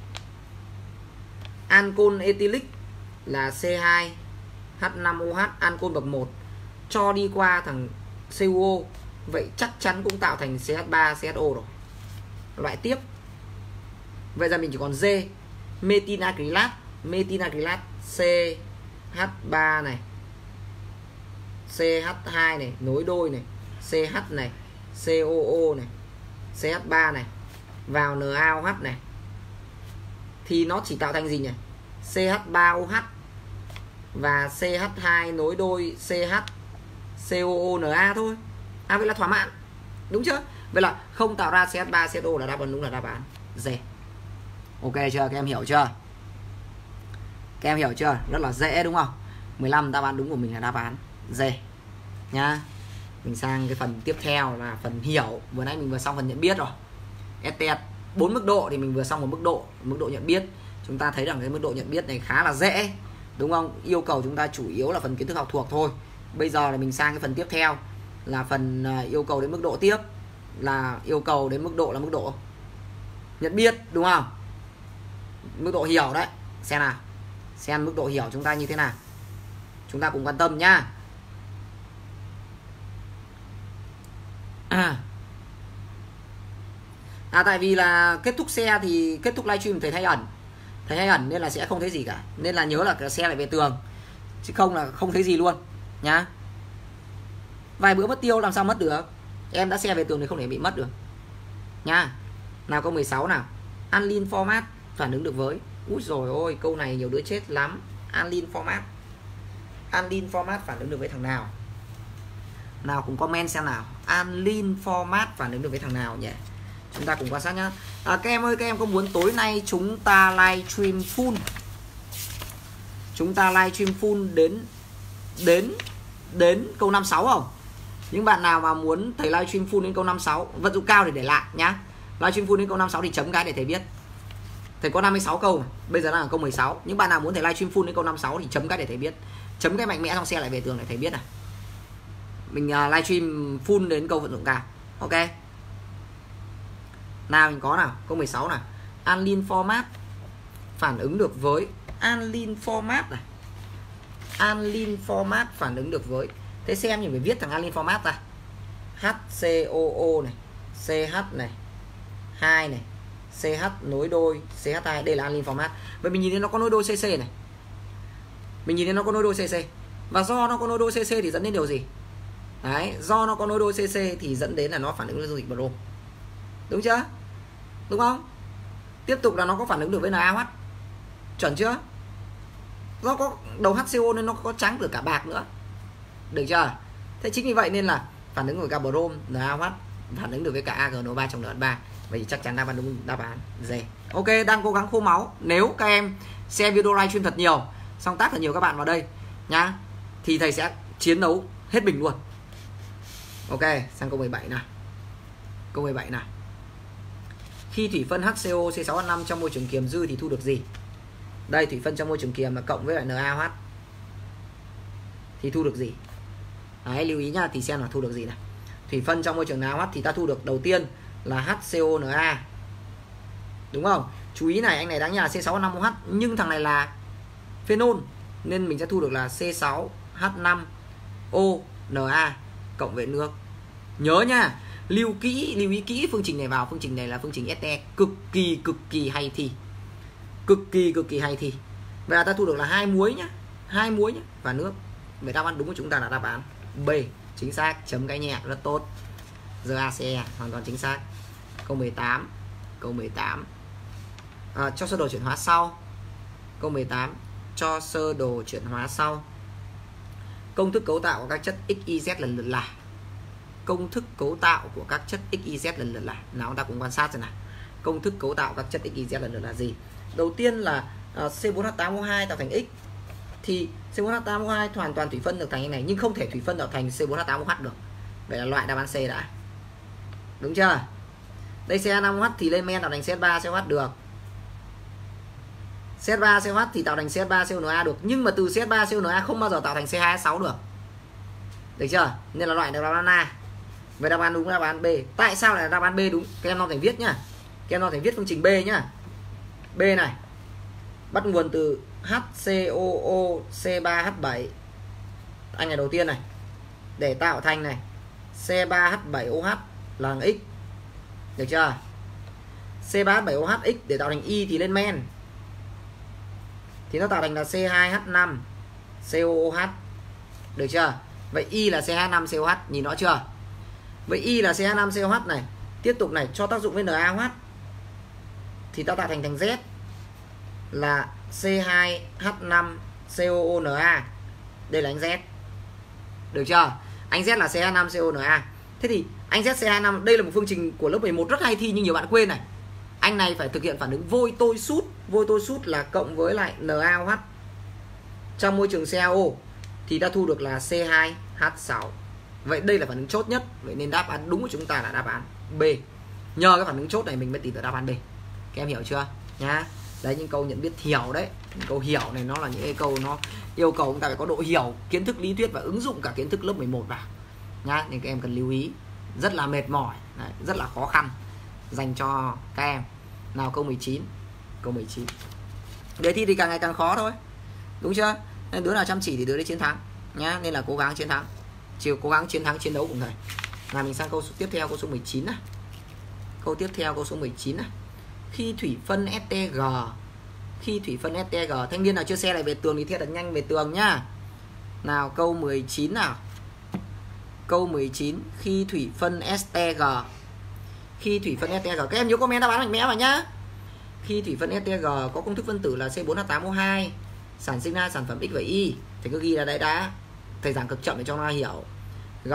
Ancol ethylic là C2H5OH, ancol bậc 1 cho đi qua thằng CuO, vậy chắc chắn cũng tạo thành CH3 CHO rồi. Loại tiếp. Vậy ra mình chỉ còn D. Metin acrylat. Metin acrylat CH3 này, CH2 này, nối đôi này, CH này, COO này, CH3 này, vào NaOH này thì nó chỉ tạo thành gì nhỉ? CH3OH và CH2 nối đôi CH COONA thôi. À vậy là thỏa mãn. Đúng chưa? Vậy là không tạo ra CH3 CHO là đáp án đúng là đáp án D. Ok chưa? Các em hiểu chưa? Các em hiểu chưa? Rất là dễ đúng không? 15 đáp án đúng của mình là đáp án D nhá. Mình sang cái phần tiếp theo là phần hiểu. Vừa nãy mình vừa xong phần nhận biết rồi. STS 4 mức độ thì mình vừa xong một mức độ nhận biết. Chúng ta thấy rằng cái mức độ nhận biết này khá là dễ, đúng không? Yêu cầu chúng ta chủ yếu là phần kiến thức học thuộc thôi. Bây giờ là mình sang cái phần tiếp theo là phần yêu cầu đến mức độ tiếp, là yêu cầu đến mức độ là mức độ nhận biết, đúng không? Mức độ hiểu đấy. Xem nào. Xem mức độ hiểu chúng ta như thế nào. Chúng ta cùng quan tâm nhá. Tại vì là kết thúc xe thì kết thúc livestream thầy thay ẩn. Thầy thay ẩn nên là sẽ không thấy gì cả. Nên là nhớ là xe lại về tường, chứ không là không thấy gì luôn nhá. Vài bữa mất tiêu làm sao mất được. Em đã xe về tường thì không thể bị mất được nhá. Nào câu 16 nào. Anlin format phản ứng được với. Úi rồi ôi, câu này nhiều đứa chết lắm. Anlin format. Anlin format phản ứng được với thằng nào? Nào cùng comment xem nào. Anlin format phản ứng được với thằng nào nhỉ? Chúng ta cùng quan sát nhá. Các em ơi, các em có muốn tối nay chúng ta livestream full? Chúng ta livestream full đến câu 56 không? Những bạn nào mà muốn thầy livestream full đến câu 56, vận dụng cao để lại nhá. Livestream full đến câu 56 thì chấm cái để thầy biết. Thầy có 56 câu mà. Bây giờ đang ở câu 16. Những bạn nào muốn thầy livestream full đến câu 56 thì chấm cái để thầy biết. Chấm cái mạnh mẽ trong xe lại về tường để thầy biết này. Mình livestream full đến câu vận dụng cao. Ok. Nào mình có nào, câu 16 nào. Anlin format phản ứng được với. Anlin format này. Anlin format phản ứng được với. Thế xem mình phải viết thằng anlin format ra. HCOO này, CH này, 2 này, CH nối đôi CH2, đây là anlin format. Vậy mình nhìn thấy nó có nối đôi CC này. Mình nhìn thấy nó có nối đôi CC. Và do nó có nối đôi CC thì dẫn đến điều gì? Đấy, do nó có nối đôi CC thì dẫn đến là nó phản ứng với dung dịch brom. Đúng chưa? Đúng không? Tiếp tục là nó có phản ứng được với NaOH. Chuẩn chưa? Do có đầu HCO nên nó có trắng được cả bạc nữa. Được chưa? Thế chính vì vậy nên là phản ứng với cả brom, NaOH phản ứng được với cả AgNO3 trong NH3 Vậy chắc chắn đáp án đúng đáp án D. Ok, đang cố gắng khô máu. Nếu các em xem video livestream thật nhiều, xong tác thật nhiều các bạn vào đây nhá, thì thầy sẽ chiến đấu hết mình luôn. Ok, sang câu 17 nào. Câu 17 nào. Khi thủy phân HCO C6H5 trong môi trường kiềm dư thì thu được gì? Đây, thủy phân trong môi trường kiềm là cộng với lại NaOH thì thu được gì? Đấy, lưu ý nhá, thì xem là thu được gì này. Thủy phân trong môi trường NaOH thì ta thu được đầu tiên là HCONa. Đúng không? Chú ý này, anh này đáng nhớ là C6H5OH, nhưng thằng này là phenol nên mình sẽ thu được là C6H5ONa cộng với nước. Nhớ nha, lưu ý kỹ phương trình này vào. Phương trình này là phương trình SE cực kỳ hay thi. Cực kỳ hay thi. Vậy là ta thu được là 2 muối nhá, 2 muối nhá và nước. Vậy đáp án đúng của chúng ta là đáp án B, chính xác, chấm cái nhẹ rất tốt. Giờ ACE hoàn toàn chính xác. Câu 18. Câu 18. Cho sơ đồ chuyển hóa sau. Câu 18. Cho sơ đồ chuyển hóa sau. Công thức cấu tạo của các chất XYZ lần lượt là. Công thức cấu tạo của các chất XYZ lần lượt là. Nào chúng ta cùng quan sát xem nào. Công thức cấu tạo các chất XYZ lần lượt là gì? Đầu tiên là C4H8O2 tạo thành X. Thì C4H8O2 hoàn toàn thủy phân được thành cái này, nhưng không thể thủy phân tạo thành C4H8OH được. Vậy là loại đáp án C đã. Đúng chưa? Đây CH5OH thì lên men tạo thành CH3COH được. CH3COH thì tạo thành CH3CONa được, nhưng mà từ CH3CONa không bao giờ tạo thành C2H6 được. Được chưa? Nên là loại đáp án A. Vậy đáp án đúng là đáp án B. Tại sao lại là đáp án B đúng? Các em nó phải viết nhá. Các em nó phải viết phương trình B nhá. B này bắt nguồn từ HCOO C3H7, anh này đầu tiên này, để tạo thành này C3H7OH là thằng X. Được chưa? C3H7OHX để tạo thành Y thì lên men thì nó tạo thành là C2H5COOH. Được chưa? Vậy Y là C2H5COH, nhìn rõ chưa? Vậy Y là C2H5COH này, tiếp tục này, cho tác dụng với NaOH thì ta tạo thành Z là C2H5COONa. Đây là anh Z. Được chưa? Anh Z là C2H5COONa. Thế thì anh ZC25, đây là một phương trình của lớp 11 rất hay thi nhưng nhiều bạn quên này. Anh này phải thực hiện phản ứng vôi tôi sút. Vôi tôi sút là cộng với lại NaOH trong môi trường CaO thì ta thu được là C2H6. Vậy đây là phản ứng chốt nhất. Vậy nên đáp án đúng của chúng ta là đáp án B. Nhờ cái phản ứng chốt này mình mới tìm được đáp án B. Các em hiểu chưa? Nhá. Đấy, những câu nhận biết hiểu đấy. Những câu hiểu này nó là những cái câu nó yêu cầu chúng ta phải có độ hiểu kiến thức lý thuyết và ứng dụng cả kiến thức lớp 11 vào. Nhá, nên các em cần lưu ý. Rất là mệt mỏi, đấy, rất là khó khăn dành cho các em. Nào câu 19. Câu 19. Đề thi thì càng ngày càng khó thôi. Đúng chưa? Nên đứa nào chăm chỉ thì đứa đấy chiến thắng nhá, nên là cố gắng chiến thắng. Cố gắng chiến thắng chiến đấu cùng thầy. Nào mình sang câu tiếp theo, câu số 19 này. Câu tiếp theo câu số 19 này. Khi thủy phân STG, khi thủy phân STG, thanh niên nào chưa xe lại về tường thì thiết thật nhanh về tường nhá. Nào câu 19 nào. Câu 19, khi thủy phân STG. Khi thủy phân STG, các em nhớ comment đáp án mạnh mẽ vào nhá. Khi thủy phân STG có công thức phân tử là C4H8O2, sản sinh ra sản phẩm X và Y. Thầy cứ ghi ra đấy đã. Thầy giảng cực chậm để cho nó hiểu. G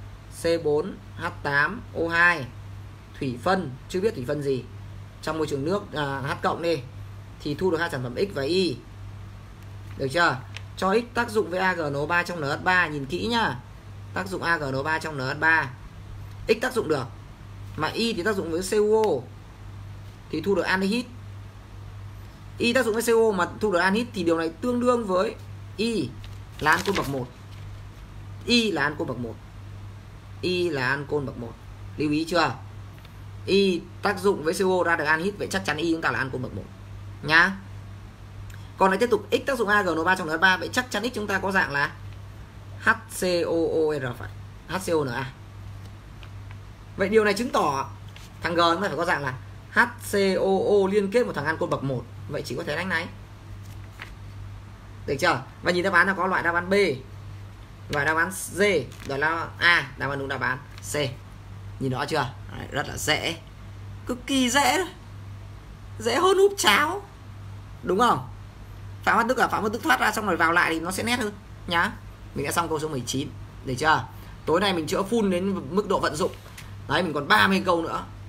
C4H8O2 thủy phân, chưa biết thủy phân gì, trong môi trường nước H cộng đi thì thu được hai sản phẩm X và Y. Được chưa? Cho X tác dụng với AgNO3 trong NH3, nhìn kỹ nhá. Tác dụng AgNO3 trong NH3. X tác dụng được. Mà Y thì tác dụng với CuO thì thu được aldehyde. Y tác dụng với CuO mà thu được aldehyde thì điều này tương đương với Y là ancol bậc 1. Y là ancol bậc 1. Y là ancol bậc 1. Lưu ý chưa? Y tác dụng với CuO ra được aldehyde, vậy chắc chắn Y chúng ta là ancol bậc 1 nhá. Còn lại tiếp tục X tác dụng AgNO3 trong NH3, vậy chắc chắn X chúng ta có dạng là HCOOR phải, HCONa. Vậy điều này chứng tỏ thằng G chúng ta phải có dạng là HCOO liên kết một thằng ancol bậc 1. Vậy chỉ có thể đánh này. Được chưa? Và nhìn đáp án là có loại đáp án B, loại đáp án D, đó là A, đáp án đúng đáp án C. Nhìn rõ chưa? Đấy, rất là dễ. Cực kỳ dễ đấy. Dễ hơn húp cháo. Đúng không? Phạm Văn Đức là Phạm Văn Đức thoát ra xong rồi vào lại thì nó sẽ nét hơn nhá. Mình đã xong câu số 19. Được chưa? Tối nay mình chữa full đến mức độ vận dụng. Đấy, mình còn 30 câu nữa.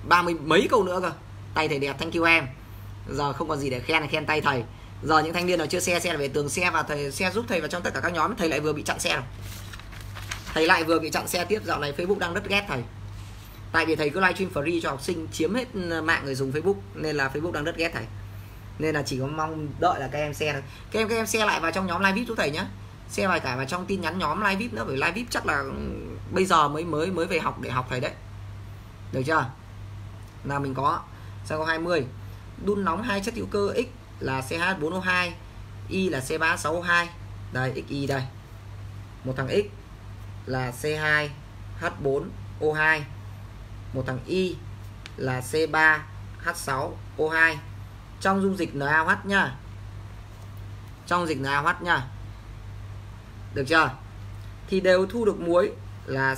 30 mấy câu nữa cơ. Tay thầy đẹp, thank you em. Giờ không còn gì để khen, khen tay thầy. Giờ những thanh niên nào chưa xe về tường xe, và thầy xe giúp thầy vào trong tất cả các nhóm. Thầy lại vừa bị chặn xe rồi. Thầy lại vừa bị chặn xe tiếp. Dạo này Facebook đang rất ghét thầy. Tại vì thầy cứ livestream free cho học sinh, chiếm hết mạng người dùng Facebook, nên là Facebook đang rất ghét thầy. Nên là chỉ có mong đợi là các em xe thôi. Các em xe lại vào trong nhóm live VIP giúp thầy nhé. Xe vào cả vào trong tin nhắn nhóm live VIP nữa, bởi live VIP chắc là bây giờ mới về học để học thầy đấy. Được chưa? Nào mình có sang câu 20. Đun nóng hai chất hữu cơ X là CH4O2, Y là C3H6O2. Đây XY đây. Một thằng X là C2H4O2. Một thằng Y là C3H6O2. Trong dung dịch NaOH nhá. Trong dịch NaOH nhá. Được chưa? Thì đều thu được muối là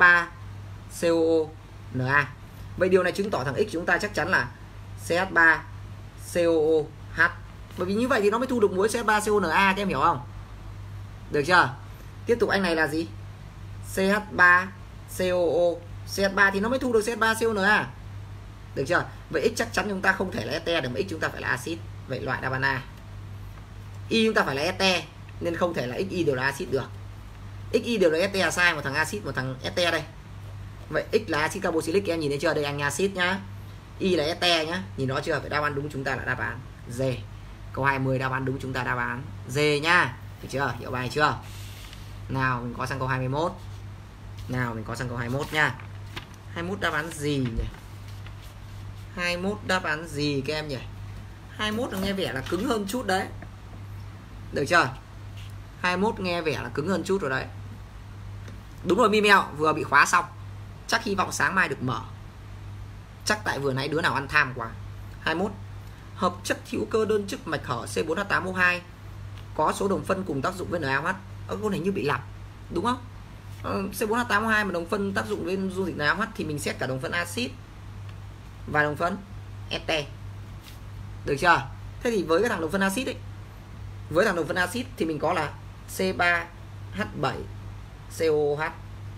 CH3COONa. Vậy điều này chứng tỏ thằng X chúng ta chắc chắn là CH3COOH. Bởi vì như vậy thì nó mới thu được muối CH3COONa, các em hiểu không? Được chưa? Tiếp tục anh này là gì? CH3COO. CH3 thì nó mới thu được CH3COONa. Được chưa? Vậy X chắc chắn chúng ta không thể là este được, mà X chúng ta phải là axit. Vậy loại đáp án A. Y chúng ta phải là este, nên không thể là XY đều là axit được. XY đều là este là sai, một thằng axit, một thằng este đây. Vậy X là axit carboxylic, em nhìn thấy chưa? Đây anh axit nhá. Y là este nhá. Nhìn rõ chưa? Vậy đáp án đúng chúng ta là đáp án D. Câu 20 đáp án đúng chúng ta đáp án D nhá. Được chưa? Hiểu bài chưa? Nào mình có sang câu 21. Nào mình có sang câu 21 nha. 21 đáp án gì nhỉ? 21 đáp án gì các em nhỉ? 21 nghe vẻ là cứng hơn chút đấy. Được chưa? 21 nghe vẻ là cứng hơn chút rồi đấy. Đúng rồi, mi mèo vừa bị khóa xong. Chắc hy vọng sáng mai được mở. Chắc tại vừa nãy đứa nào ăn tham quá. 21. Hợp chất hữu cơ đơn chức mạch hở C4H8O2 có số đồng phân cùng tác dụng với NaOH. Câu này như bị lặp, đúng không? C4H8O2 mà đồng phân tác dụng với dung dịch NaOH thì mình xét cả đồng phân axit và đồng phân este. Được chưa? Thế thì với cái thằng đồng phân axit ấy, với thằng đồng phân axit thì mình có là C3H7COOH.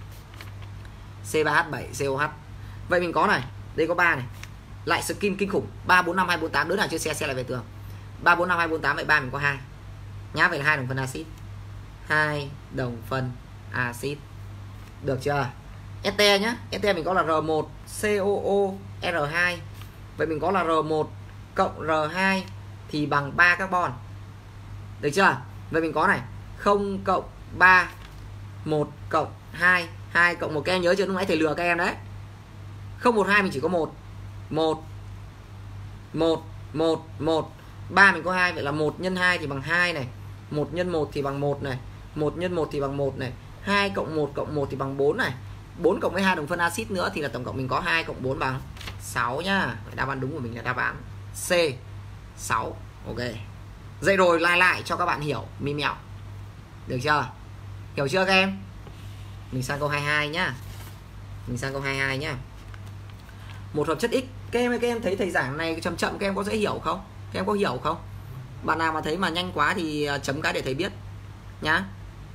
C3H7COOH. Vậy mình có này, đây có 3 này. Lại skin kinh khủng, 3 4 5 2 4 8, đứa nào chưa xe lại về tường. 3 4 5 2 4 8, vậy 3 mình có 2. Nhá, vậy là 2 đồng phân axit. 2 đồng phân axit. Được chưa? Este nhá, este mình có là R1COOR2. Vậy mình có là R1 cộng R2 thì bằng 3 carbon. Được chưa? Vậy mình có này, 0 cộng 3, 1 cộng 2, 2 cộng 1. Các em nhớ chưa? Lúc nãy thầy lừa các em đấy. 0 1 2 mình chỉ có 1. 1 1 1 1. 3 mình có 2, vậy là 1 nhân 2 thì bằng 2 này. 1 nhân 1 thì bằng 1 này. 1 nhân 1 thì bằng 1 này. 2 cộng 1 cộng 1 thì bằng 4 này. 4 cộng với 2 đồng phân axit nữa thì là tổng cộng mình có 2 cộng 4 bằng 6 nhá. Vậy đáp án đúng của mình là đáp án C, 6. Ok. Dậy rồi lại cho các bạn hiểu mi mẹo. Được chưa? Hiểu chưa các em? Mình sang câu 22 nhá. Mình sang câu 22 nhá. Một hợp chất X. Các em thấy thầy giảng này chậm chậm các em có dễ hiểu không? Các em có hiểu không? Bạn nào mà thấy mà nhanh quá thì chấm cái để thầy biết nhá.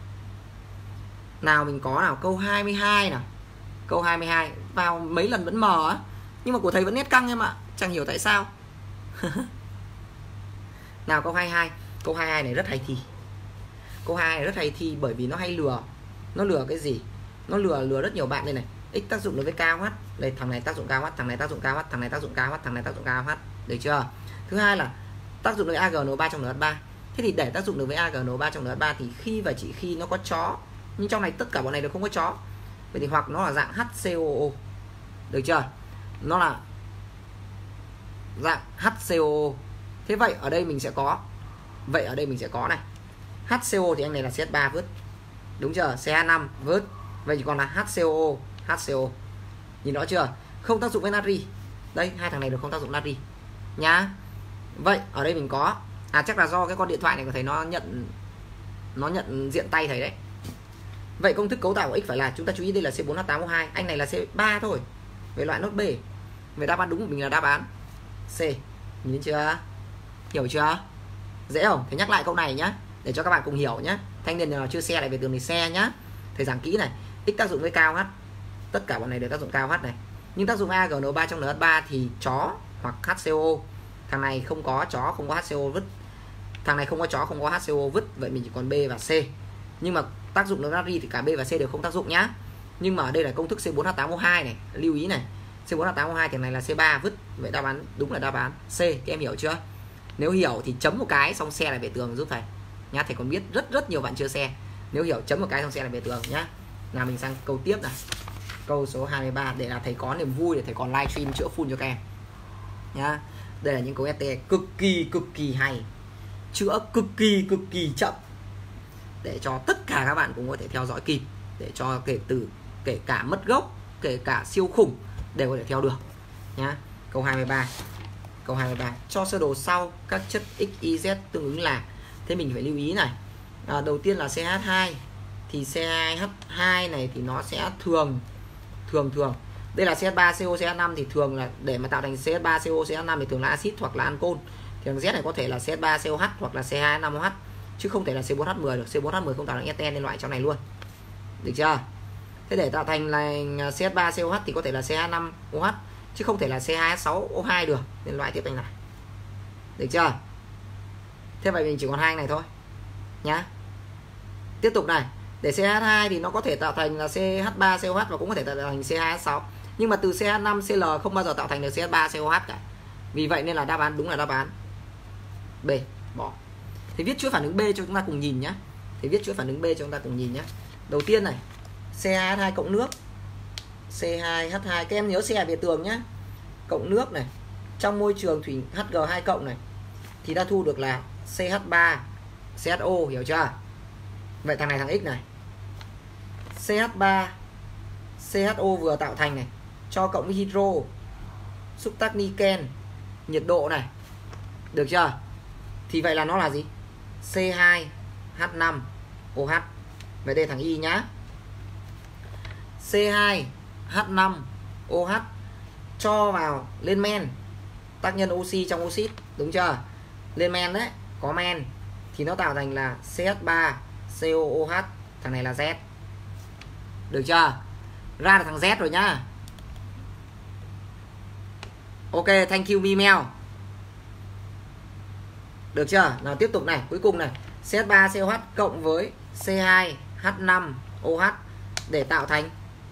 Nào mình có nào câu 22 nào. Câu 22 vào mấy lần vẫn mờ á, nhưng mà của thầy vẫn nét căng em ạ, chẳng hiểu tại sao. Nào câu 22. Câu 22 này rất hay thi. Câu 22 này rất hay thi bởi vì nó hay lừa. Nó lừa cái gì? Nó lừa rất nhiều bạn đây này. X tác dụng đối với KOH. Đây, thằng này tác dụng KOH, thằng này tác dụng KOH, thằng này tác dụng KOH, thằng này tác dụng KOH. Được chưa? Thứ hai là tác dụng đối với AgNO3 trong NH3. Thế thì để tác dụng đối với AgNO3 trong NH3 thì khi và chỉ khi nó có chó. Nhưng trong này tất cả bọn này đều không có chó. Vậy thì hoặc nó là dạng HCOO. Được chưa? Nó là dạng HCOO. Thế vậy ở đây mình sẽ có. Vậy ở đây mình sẽ có này. HCO thì anh này là CH3 vứt. Đúng chưa? CH5 vứt. Vậy chỉ còn là HCOO. HCO. Nhìn rõ chưa? Không tác dụng với natri. Đây, hai thằng này đều không tác dụng natri nhá. Vậy ở đây mình có. Chắc là do cái con điện thoại này của thầy nó nhận diện tay thầy đấy. Vậy công thức cấu tạo của X phải là, chúng ta chú ý đây là C4H8O2, anh này là C3 thôi. Vậy loại nốt B. Vậy đáp án đúng của mình là đáp án C. Nhìn chưa? Hiểu chưa? Dễ không? Thầy nhắc lại câu này nhá, để cho các bạn cùng hiểu nhá. Thanh niên nào chưa xe lại về tường thì xe nhá. Thầy giảng kỹ này. X tác dụng với KOH. Tất cả bọn này đều tác dụng KOH này. Nhưng tác dụng AGNO3 trong NH3 thì chó hoặc HCO. Thằng này không có chó, không có HCO vứt. Thằng này không có chó, không có HCO vứt. Vậy mình chỉ còn B và C. Nhưng mà tác dụng nước natri thì cả B và C đều không tác dụng nhá. Nhưng mà ở đây là công thức C4H8O2 này, lưu ý này. C4H8O2 thì này là C3 vứt. Vậy đáp án đúng là đáp án C. Các em hiểu chưa? Nếu hiểu thì chấm một cái xong xe lại về tường giúp thầy nhá. Thầy còn biết rất nhiều bạn chưa xe. Nếu hiểu chấm một cái xong xe lại về tường nhá. Nào mình sang câu tiếp này. Câu số 23 để là thầy có niềm vui để thầy còn livestream chữa full cho các em nhá. Đây là những câu ST cực kỳ hay, chữa cực kỳ chậm, để cho tất cả các bạn cũng có thể theo dõi kịp, để cho kể cả mất gốc, kể cả siêu khủng đều có thể theo được nhá. Câu 23. Câu 23 cho sơ đồ sau các chất X, Y, Z tương ứng là. Thế mình phải lưu ý này. Đầu tiên là CH2 thì C2H2 này thì nó sẽ thường. Đây là CH3CO CH5 thì thường là để mà tạo thành CH3CO CH5 thì thường là axit hoặc là ancol. Thì thằng Z này có thể là CH3COH hoặc là C2H5OH chứ không thể là C4H10 được. C4H10 không tạo thành eten nên loại trong này luôn. Được chưa? Thế để tạo thành là CH3COH thì có thể là C2H5OH chứ không thể là C2H6O2 được nên loại tiếp thành này. Được chưa? Thế vậy mình chỉ còn hai anh này thôi nhá. Tiếp tục này, để CH2 thì nó có thể tạo thành là CH3COH và cũng có thể tạo thành C2H6. Nhưng mà từ CH5Cl không bao giờ tạo thành được CH3COH cả. Vì vậy nên là đáp án đúng là đáp án B, bỏ. Thì viết chuỗi phản ứng B cho chúng ta cùng nhìn nhá. Đầu tiên này, C2H2 cộng nước, C2H2, các em nhớ xe về tường nhá. Cộng nước này, trong môi trường thủy Hg2 cộng này thì đã thu được là CH3 CHO, hiểu chưa? Vậy thằng này thằng X này, CH3 CHO vừa tạo thành này, cho cộng với hydro, xúc tác niken, nhiệt độ này, được chưa? Thì vậy là nó là gì? C2H5OH. Vậy đây thằng Y nhá. C2H5OH cho vào lên men, tác nhân oxy trong oxit, đúng chưa? Lên men đấy, có men thì nó tạo thành là CH3COOH, thằng này là Z. Được chưa? Ra là thằng Z rồi nhá. Ok, thank you Vimeo. Được chưa? Nào tiếp tục này, cuối cùng này, CH3COH cộng với C2H5OH để tạo thành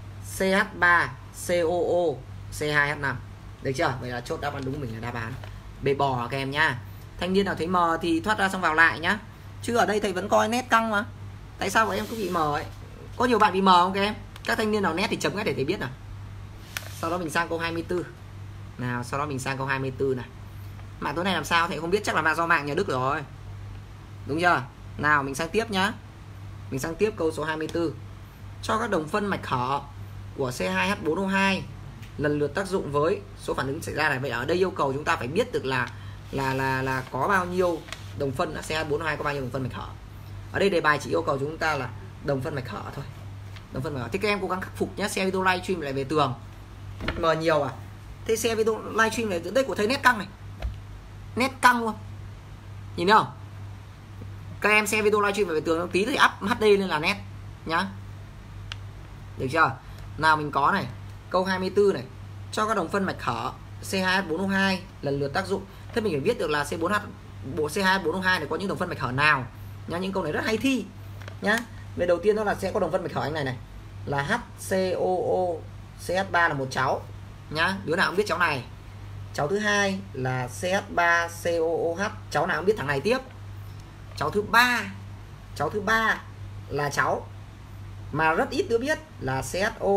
CH3COO C2H5. Được chưa? Vậy là chốt đáp án đúng của mình là đáp án B bò các em nhá. Thanh niên nào thấy mờ thì thoát ra xong vào lại nhá. Chứ ở đây thầy vẫn coi nét căng mà. Tại sao bọn em cứ bị mờ ấy? Có nhiều bạn bị mờ không các em? Các thanh niên nào nét thì chấm cái để thầy biết nào. Sau đó mình sang câu 24. Nào, sau đó mình sang câu 24 này. Mạng tối nay làm sao thầy không biết, chắc là do mạng nhà Đức rồi. Đúng chưa? Nào mình sang tiếp nhá. Mình sang tiếp câu số 24. Cho các đồng phân mạch hở của C2H4O2 lần lượt tác dụng với số phản ứng xảy ra này. Vậy ở đây yêu cầu chúng ta phải biết được là có bao nhiêu đồng phân, là CH4O2 có bao nhiêu đồng phân mạch hở. Ở đây đề bài chỉ yêu cầu chúng ta là đồng phân mạch hở thôi. Đồng phân mạch hở. Thế các em cố gắng khắc phục nhé. Xe video livestream lại về tường. Mờ nhiều à? Thế xe video livestream này đây của thấy nét căng này. Nét căng luôn. Nhìn thấy không? Các em xem video livestream về tường tí thì up HD lên là nét nhá. Được chưa? Nào mình có này, câu 24 này, cho các đồng phân mạch hở C2H4O2 lần lượt tác dụng. Thế mình phải biết được là C2H4O2 này có những đồng phân mạch hở nào nhá. Những câu này rất hay thi nhá. Về đầu tiên đó là sẽ có đồng phân mạch hở anh này này là HCOO CH3 là một cháu nhá. Đứa nào cũng biết cháu này. Cháu thứ hai là CH3COOH, cháu nào cũng biết thằng này tiếp. Cháu thứ ba là cháu mà rất ít đứa biết là CHO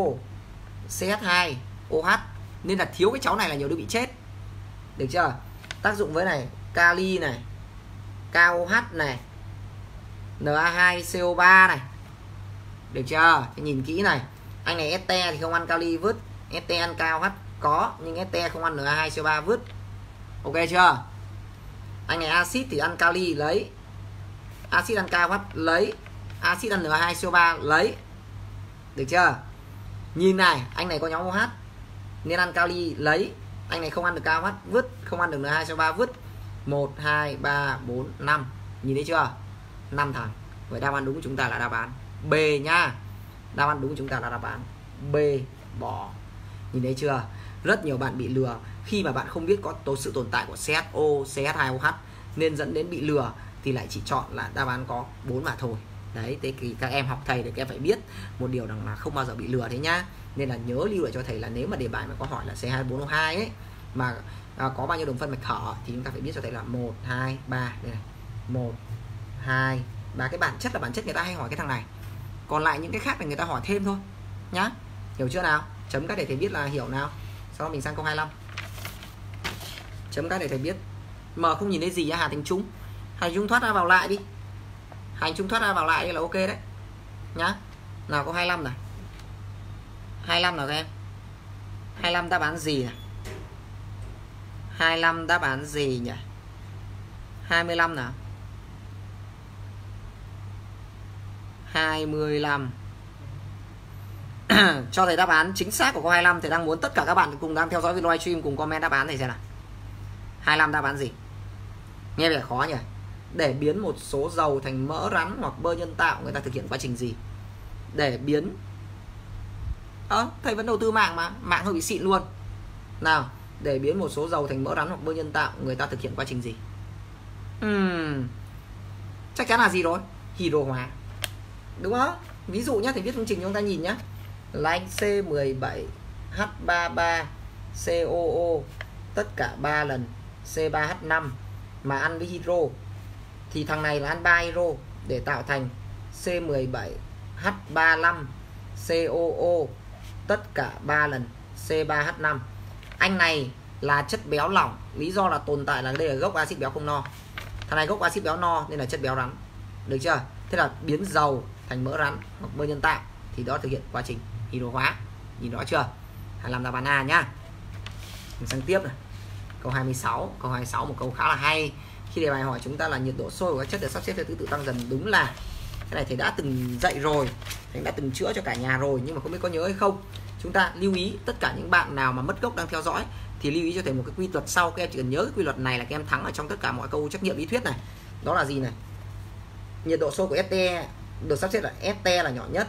CH2OH, nên là thiếu cái cháu này là nhiều đứa bị chết. Được chưa? Tác dụng với này, kali này, KOH này, Na2CO3 này. Được chưa? Thì nhìn kỹ này, anh này este thì không ăn kali vứt, este ăn KOH có, nhưng este không ăn Na2CO3 vứt. Ok chưa? Anh này axit thì ăn kali lấy, axit ăn KOH lấy, axit ăn Na2CO3 lấy. Được chưa? Nhìn này, anh này có nhóm OH nên ăn kali lấy, anh này không ăn được KOH vứt, không ăn được Na2CO3 vứt. 1 2 3 4 5. Nhìn thấy chưa? 5 thằng. Vậy đáp án đúng của chúng ta là đáp án B nha. Đáp án đúng của chúng ta là đáp án B bỏ. Nhìn thấy chưa? Rất nhiều bạn bị lừa khi mà bạn không biết có sự tồn tại của CHO, CH2OH nên dẫn đến bị lừa thì lại chỉ chọn là đáp án có 4 mà thôi. Đấy, thế thì các em học thầy thì các em phải biết một điều rằng là không bao giờ bị lừa thế nhá. Nên là nhớ lưu lại cho thầy là nếu mà đề bài mà có hỏi là C24O2 ấy mà có bao nhiêu đồng phân mạch hở thì chúng ta phải biết cho thầy là 1, 2, 3 đây này. 1, 2, 3. Cái bản chất người ta hay hỏi cái thằng này. Còn lại những cái khác thì người ta hỏi thêm thôi nhá. Hiểu chưa nào? Chấm các để thầy biết là hiểu nào. Sau đó mình sang câu 25. Chấm các để thầy biết. Mà không nhìn thấy gì nhá, Hà Thành Trung. Hà Thành Trung thoát ra vào lại đi. Hà Thành Trung thoát ra vào lại đi là ok đấy. Nhá. Nào câu 25 này. 25 nào các em. 25 đáp án gì này? 25 đáp án gì nhỉ? 25 nào. 25. Cho thầy đáp án chính xác của câu 25. Thầy đang muốn tất cả các bạn cùng đang theo dõi video livestream cùng comment đáp án này xem nào. 25 đáp án gì? Nghe vẻ khó nhỉ? Để biến một số dầu thành mỡ rắn hoặc bơ nhân tạo người ta thực hiện quá trình gì? Để biến thầy vẫn đầu tư mạng mà, mạng hơi bị xịn luôn. Nào, để biến một số dầu thành mỡ rắn hoặc bơ nhân tạo người ta thực hiện quá trình gì? Chắc chắn là gì rồi? Hydro hóa. Đúng không? Ví dụ nhé, thầy viết phương trình cho chúng ta nhìn nhé. Là anh C17H33COO tất cả 3 lần C3H5 mà ăn với hydro thì thằng này là ăn 3 hydro để tạo thành C17H35COO tất cả 3 lần C3H5. Anh này là chất béo lỏng, lý do là tồn tại là đây là gốc axit béo không no. Thằng này gốc axit béo no nên là chất béo rắn. Được chưa? Thế là biến dầu thành mỡ rắn hoặc bơ nhân tạo thì đó thực hiện quá trình hydro hóa. Nhìn rõ chưa? 25 đáp án A nhá. Mình sang tiếp này. Câu 26, câu 26 một câu khá là hay. Khi đề bài hỏi chúng ta là nhiệt độ sôi của các chất được sắp xếp theo thứ tự tăng dần, đúng là cái này thầy đã từng dạy rồi, thầy đã từng chữa cho cả nhà rồi nhưng mà không biết có nhớ hay không. Chúng ta lưu ý, tất cả những bạn nào mà mất gốc đang theo dõi thì lưu ý cho thầy một cái quy luật sau. Các em chỉ cần nhớ cái quy luật này là các em thắng ở trong tất cả mọi câu trắc nghiệm lý thuyết này. Đó là gì này? Nhiệt độ sôi của STE được sắp xếp là STE là nhỏ nhất,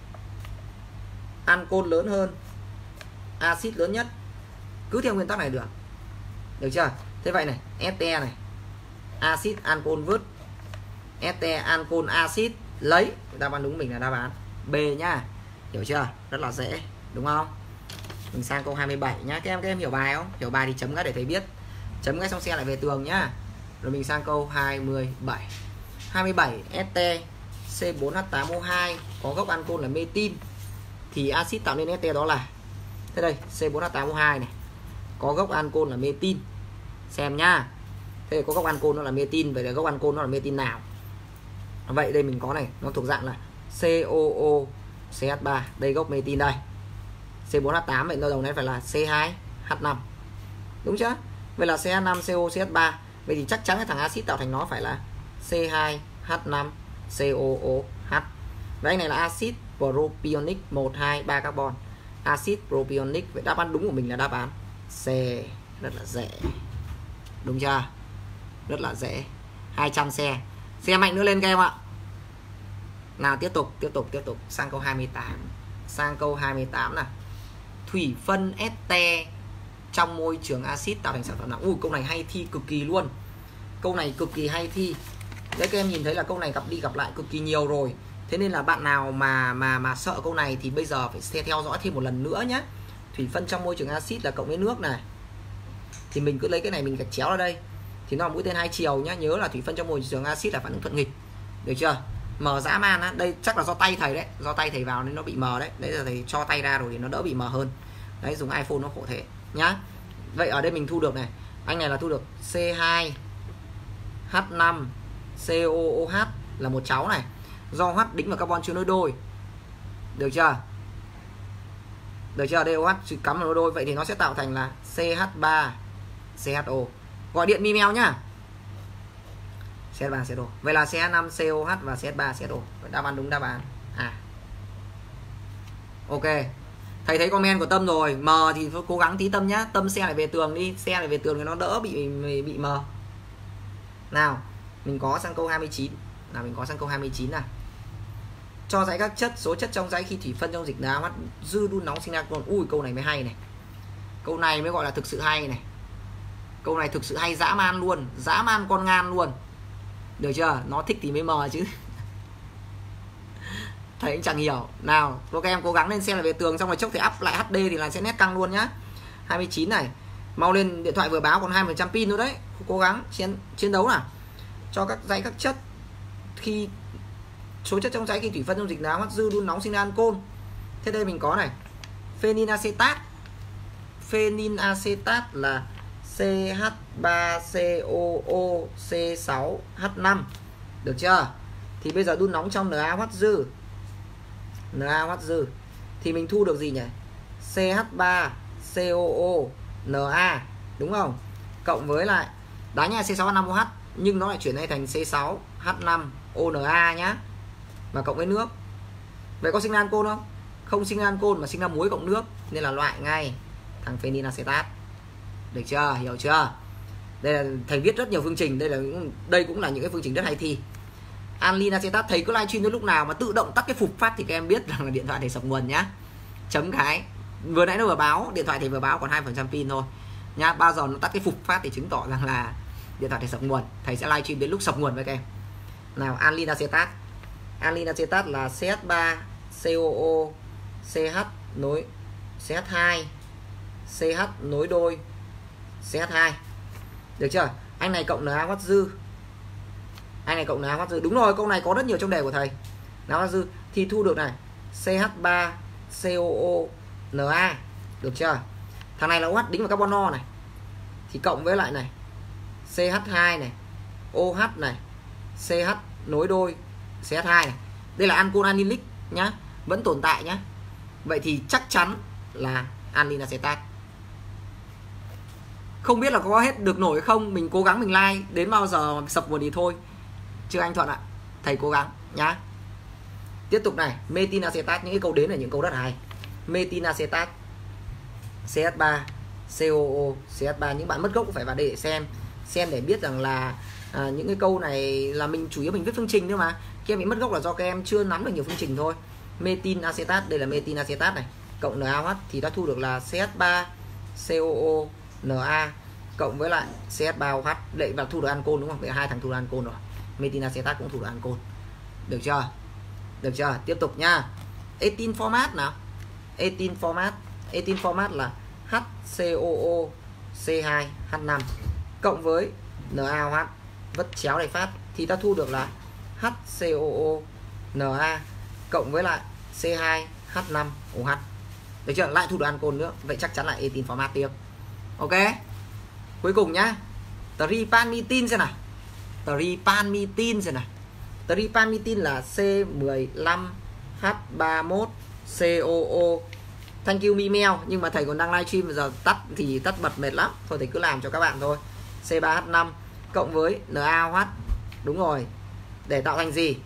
ancol lớn hơn, axit lớn nhất. Cứ theo nguyên tắc này được. Được chưa? Thế vậy này, STE này, axit ancol vớt, STE ancol axit lấy. Đáp án đúng mình là đáp án B nhá. Hiểu chưa? Rất là dễ, đúng không? Mình sang câu 27 nhá. Các em hiểu bài không? Hiểu bài thì chấm cái để thầy biết. Chấm cái xong xe lại về tường nhá. Rồi mình sang câu 27. 27 ST C4H8O2 có gốc ancol là metin thì axit tạo nên ST đó là thế đây, C4H8O2 này có gốc ancol là metin. Xem nhá. Thế có gốc ancol nó là metin, vậy là gốc ancol nó là metin nào? Vậy đây mình có này, nó thuộc dạng là COO CH3, đây gốc metin đây. C4H8 vậy nó đầu này phải là C2H5. Đúng chưa? Vậy là CH5CO CH3. Vậy thì chắc chắn cái thằng axit tạo thành nó phải là C2H5COOH. Và anh này là axit propionic 1, 2, 3 carbon. Axit propionic. Vậy đáp án đúng của mình là đáp án C. Rất là dễ. Đúng chưa? Rất là dễ. 200 xe. Xe mạnh nữa lên các em ạ. Nào tiếp tục sang câu 28. Sang câu 28 nào. Thủy phân este trong môi trường axit tạo thành sản phẩm nào? Ui, câu này hay thi cực kỳ luôn. Câu này cực kỳ hay thi. Đấy, các em nhìn thấy là câu này gặp đi gặp lại cực kỳ nhiều rồi. Thế nên là bạn nào mà sợ câu này thì bây giờ phải theo dõi thêm một lần nữa nhé. Thủy phân trong môi trường axit là cộng với nước này. Thì mình cứ lấy cái này mình gạch chéo ra đây. Thì nó là mũi tên hai chiều nhá. Nhớ là thủy phân trong môi trường axit là phản ứng thuận nghịch. Được chưa? Mờ dã man á. Đây chắc là do tay thầy đấy. Do tay thầy vào nên nó bị mờ đấy. Đấy là thầy cho tay ra rồi thì nó đỡ bị mờ hơn. Đấy, dùng iPhone nó khổ thế nhá. Vậy ở đây mình thu được này. Anh này là thu được C2H5COOH là một cháu này. Do H đính vào carbon chưa nối đôi. Được chưa? Được chưa? Đây OH cắm vào nối đôi. Vậy thì nó sẽ tạo thành là CH3CHO. Gọi điện email nhá. CH3CHO. Vậy là CH5COH và CH3CHO. Vậy đáp án đúng đáp án à. Ok. Thầy thấy comment của Tâm rồi. Mờ thì cố gắng tí Tâm nhá. Tâm xe lại về tường đi. Xe lại về tường thì nó đỡ bị mờ. Nào, mình có sang câu 29. Nào, mình có sang câu 29 nào. Cho dãy các số chất trong dãy khi thủy phân trong dịch đá mắt dư đun nóng sinh ra carbon. Ui, câu này mới hay này. Câu này mới gọi là thực sự hay này. Câu này thực sự hay dã man luôn, dã man con ngan luôn. Được chưa? Nó thích thì mới mờ chứ. Thầy cũng chẳng hiểu. Nào, các em cố gắng lên xem là về tường, xong rồi chốc thì up lại HD thì là sẽ nét căng luôn nhá. 29 này. Mau lên, điện thoại vừa báo còn 2% pin nữa đấy. Cố gắng chiến đấu nào. Cho các dãy các chất khi số chất trong dãy khi thủy phân trong dịch não hắt dư đun nóng sinh ra ancol. Thế đây mình có này, phenylacetat. Phenylacetat là CH3COOC6H5. Được chưa? Thì bây giờ đun nóng trong NaOH dư. NaOH dư thì mình thu được gì nhỉ? CH3COO-Na, đúng không? Cộng với lại đá nhà C6H5OH, nhưng nó lại chuyển này thành C6H5ONa nhá. Và cộng với nước. Vậy có sinh ra ancol không? Không sinh ra ancol mà sinh ra muối cộng nước, nên là loại ngay thằng phenylacetat. Được chưa? Hiểu chưa? Đây là thầy viết rất nhiều phương trình, đây cũng là những cái phương trình rất hay thi. Anilin acetat, thầy cứ livestream đến lúc nào mà tự động tắt cái phục phát thì các em biết rằng là điện thoại thầy sập nguồn nhá. Chấm cái. Vừa nãy nó vừa báo, điện thoại thầy vừa báo còn 2% pin thôi nhá. Bao giờ nó tắt cái phục phát thì chứng tỏ rằng là điện thoại thầy sập nguồn. Thầy sẽ livestream đến lúc sập nguồn với các em. Nào, anilin acetat. Anilin acetat là CH3COO CH nối CH2 CH nối đôi CH2. Được chưa? Anh này cộng NaOH dư. Anh này cộng NaOH dư. Đúng rồi, câu này có rất nhiều trong đề của thầy. NaOH dư thì thu được này CH3COO-Na. Được chưa? Thằng này là OH đính vào carbon no này. Thì cộng với lại này CH2 này, OH này, CH nối đôi CH2 này. Đây là ancol anilic nhá, vẫn tồn tại nhá. Vậy thì chắc chắn là anilin acetat. Không biết là có hết được nổi không, mình cố gắng mình like đến bao giờ sập nguồn thì thôi. Chưa anh Thuận ạ. Thầy cố gắng nhá. Tiếp tục này, methyl acetat, những cái câu đến là những câu rất hay. Methyl acetat CH3 COO CH3, những bạn mất gốc cũng phải vào đây để xem để biết rằng là những cái câu này là mình chủ yếu mình viết phương trình thôi mà. Khi em bị mất gốc là do các em chưa nắm được nhiều phương trình thôi. Methyl acetat, đây là methyl acetat này, cộng NaOH thì ta thu được là CH3 COO Na cộng với lại CH3OH, lại vào thu được ancol đúng không? Vậy hai thằng thu được ancol rồi. Methyl acetat cũng thu được ancol. Được chưa? Được chưa? Tiếp tục nha. Ethyl format nào. Ethyl format là HCOO C2H5 cộng với NaOH vất chéo này phát thì ta thu được là HCOO Na cộng với lại C2H5OH. Được chưa? Lại thu được ancol nữa. Vậy chắc chắn là ethyl format tiếp. Ok. Cuối cùng nhá. Tripalmitin xem nào. Tripalmitin là C15H31COO. Thank you Mimeo, nhưng mà thầy còn đang livestream, bây giờ tắt thì tắt bật mệt lắm. Thôi thầy cứ làm cho các bạn thôi. C3H5 cộng với NaOH. Đúng rồi. Để tạo thành gì?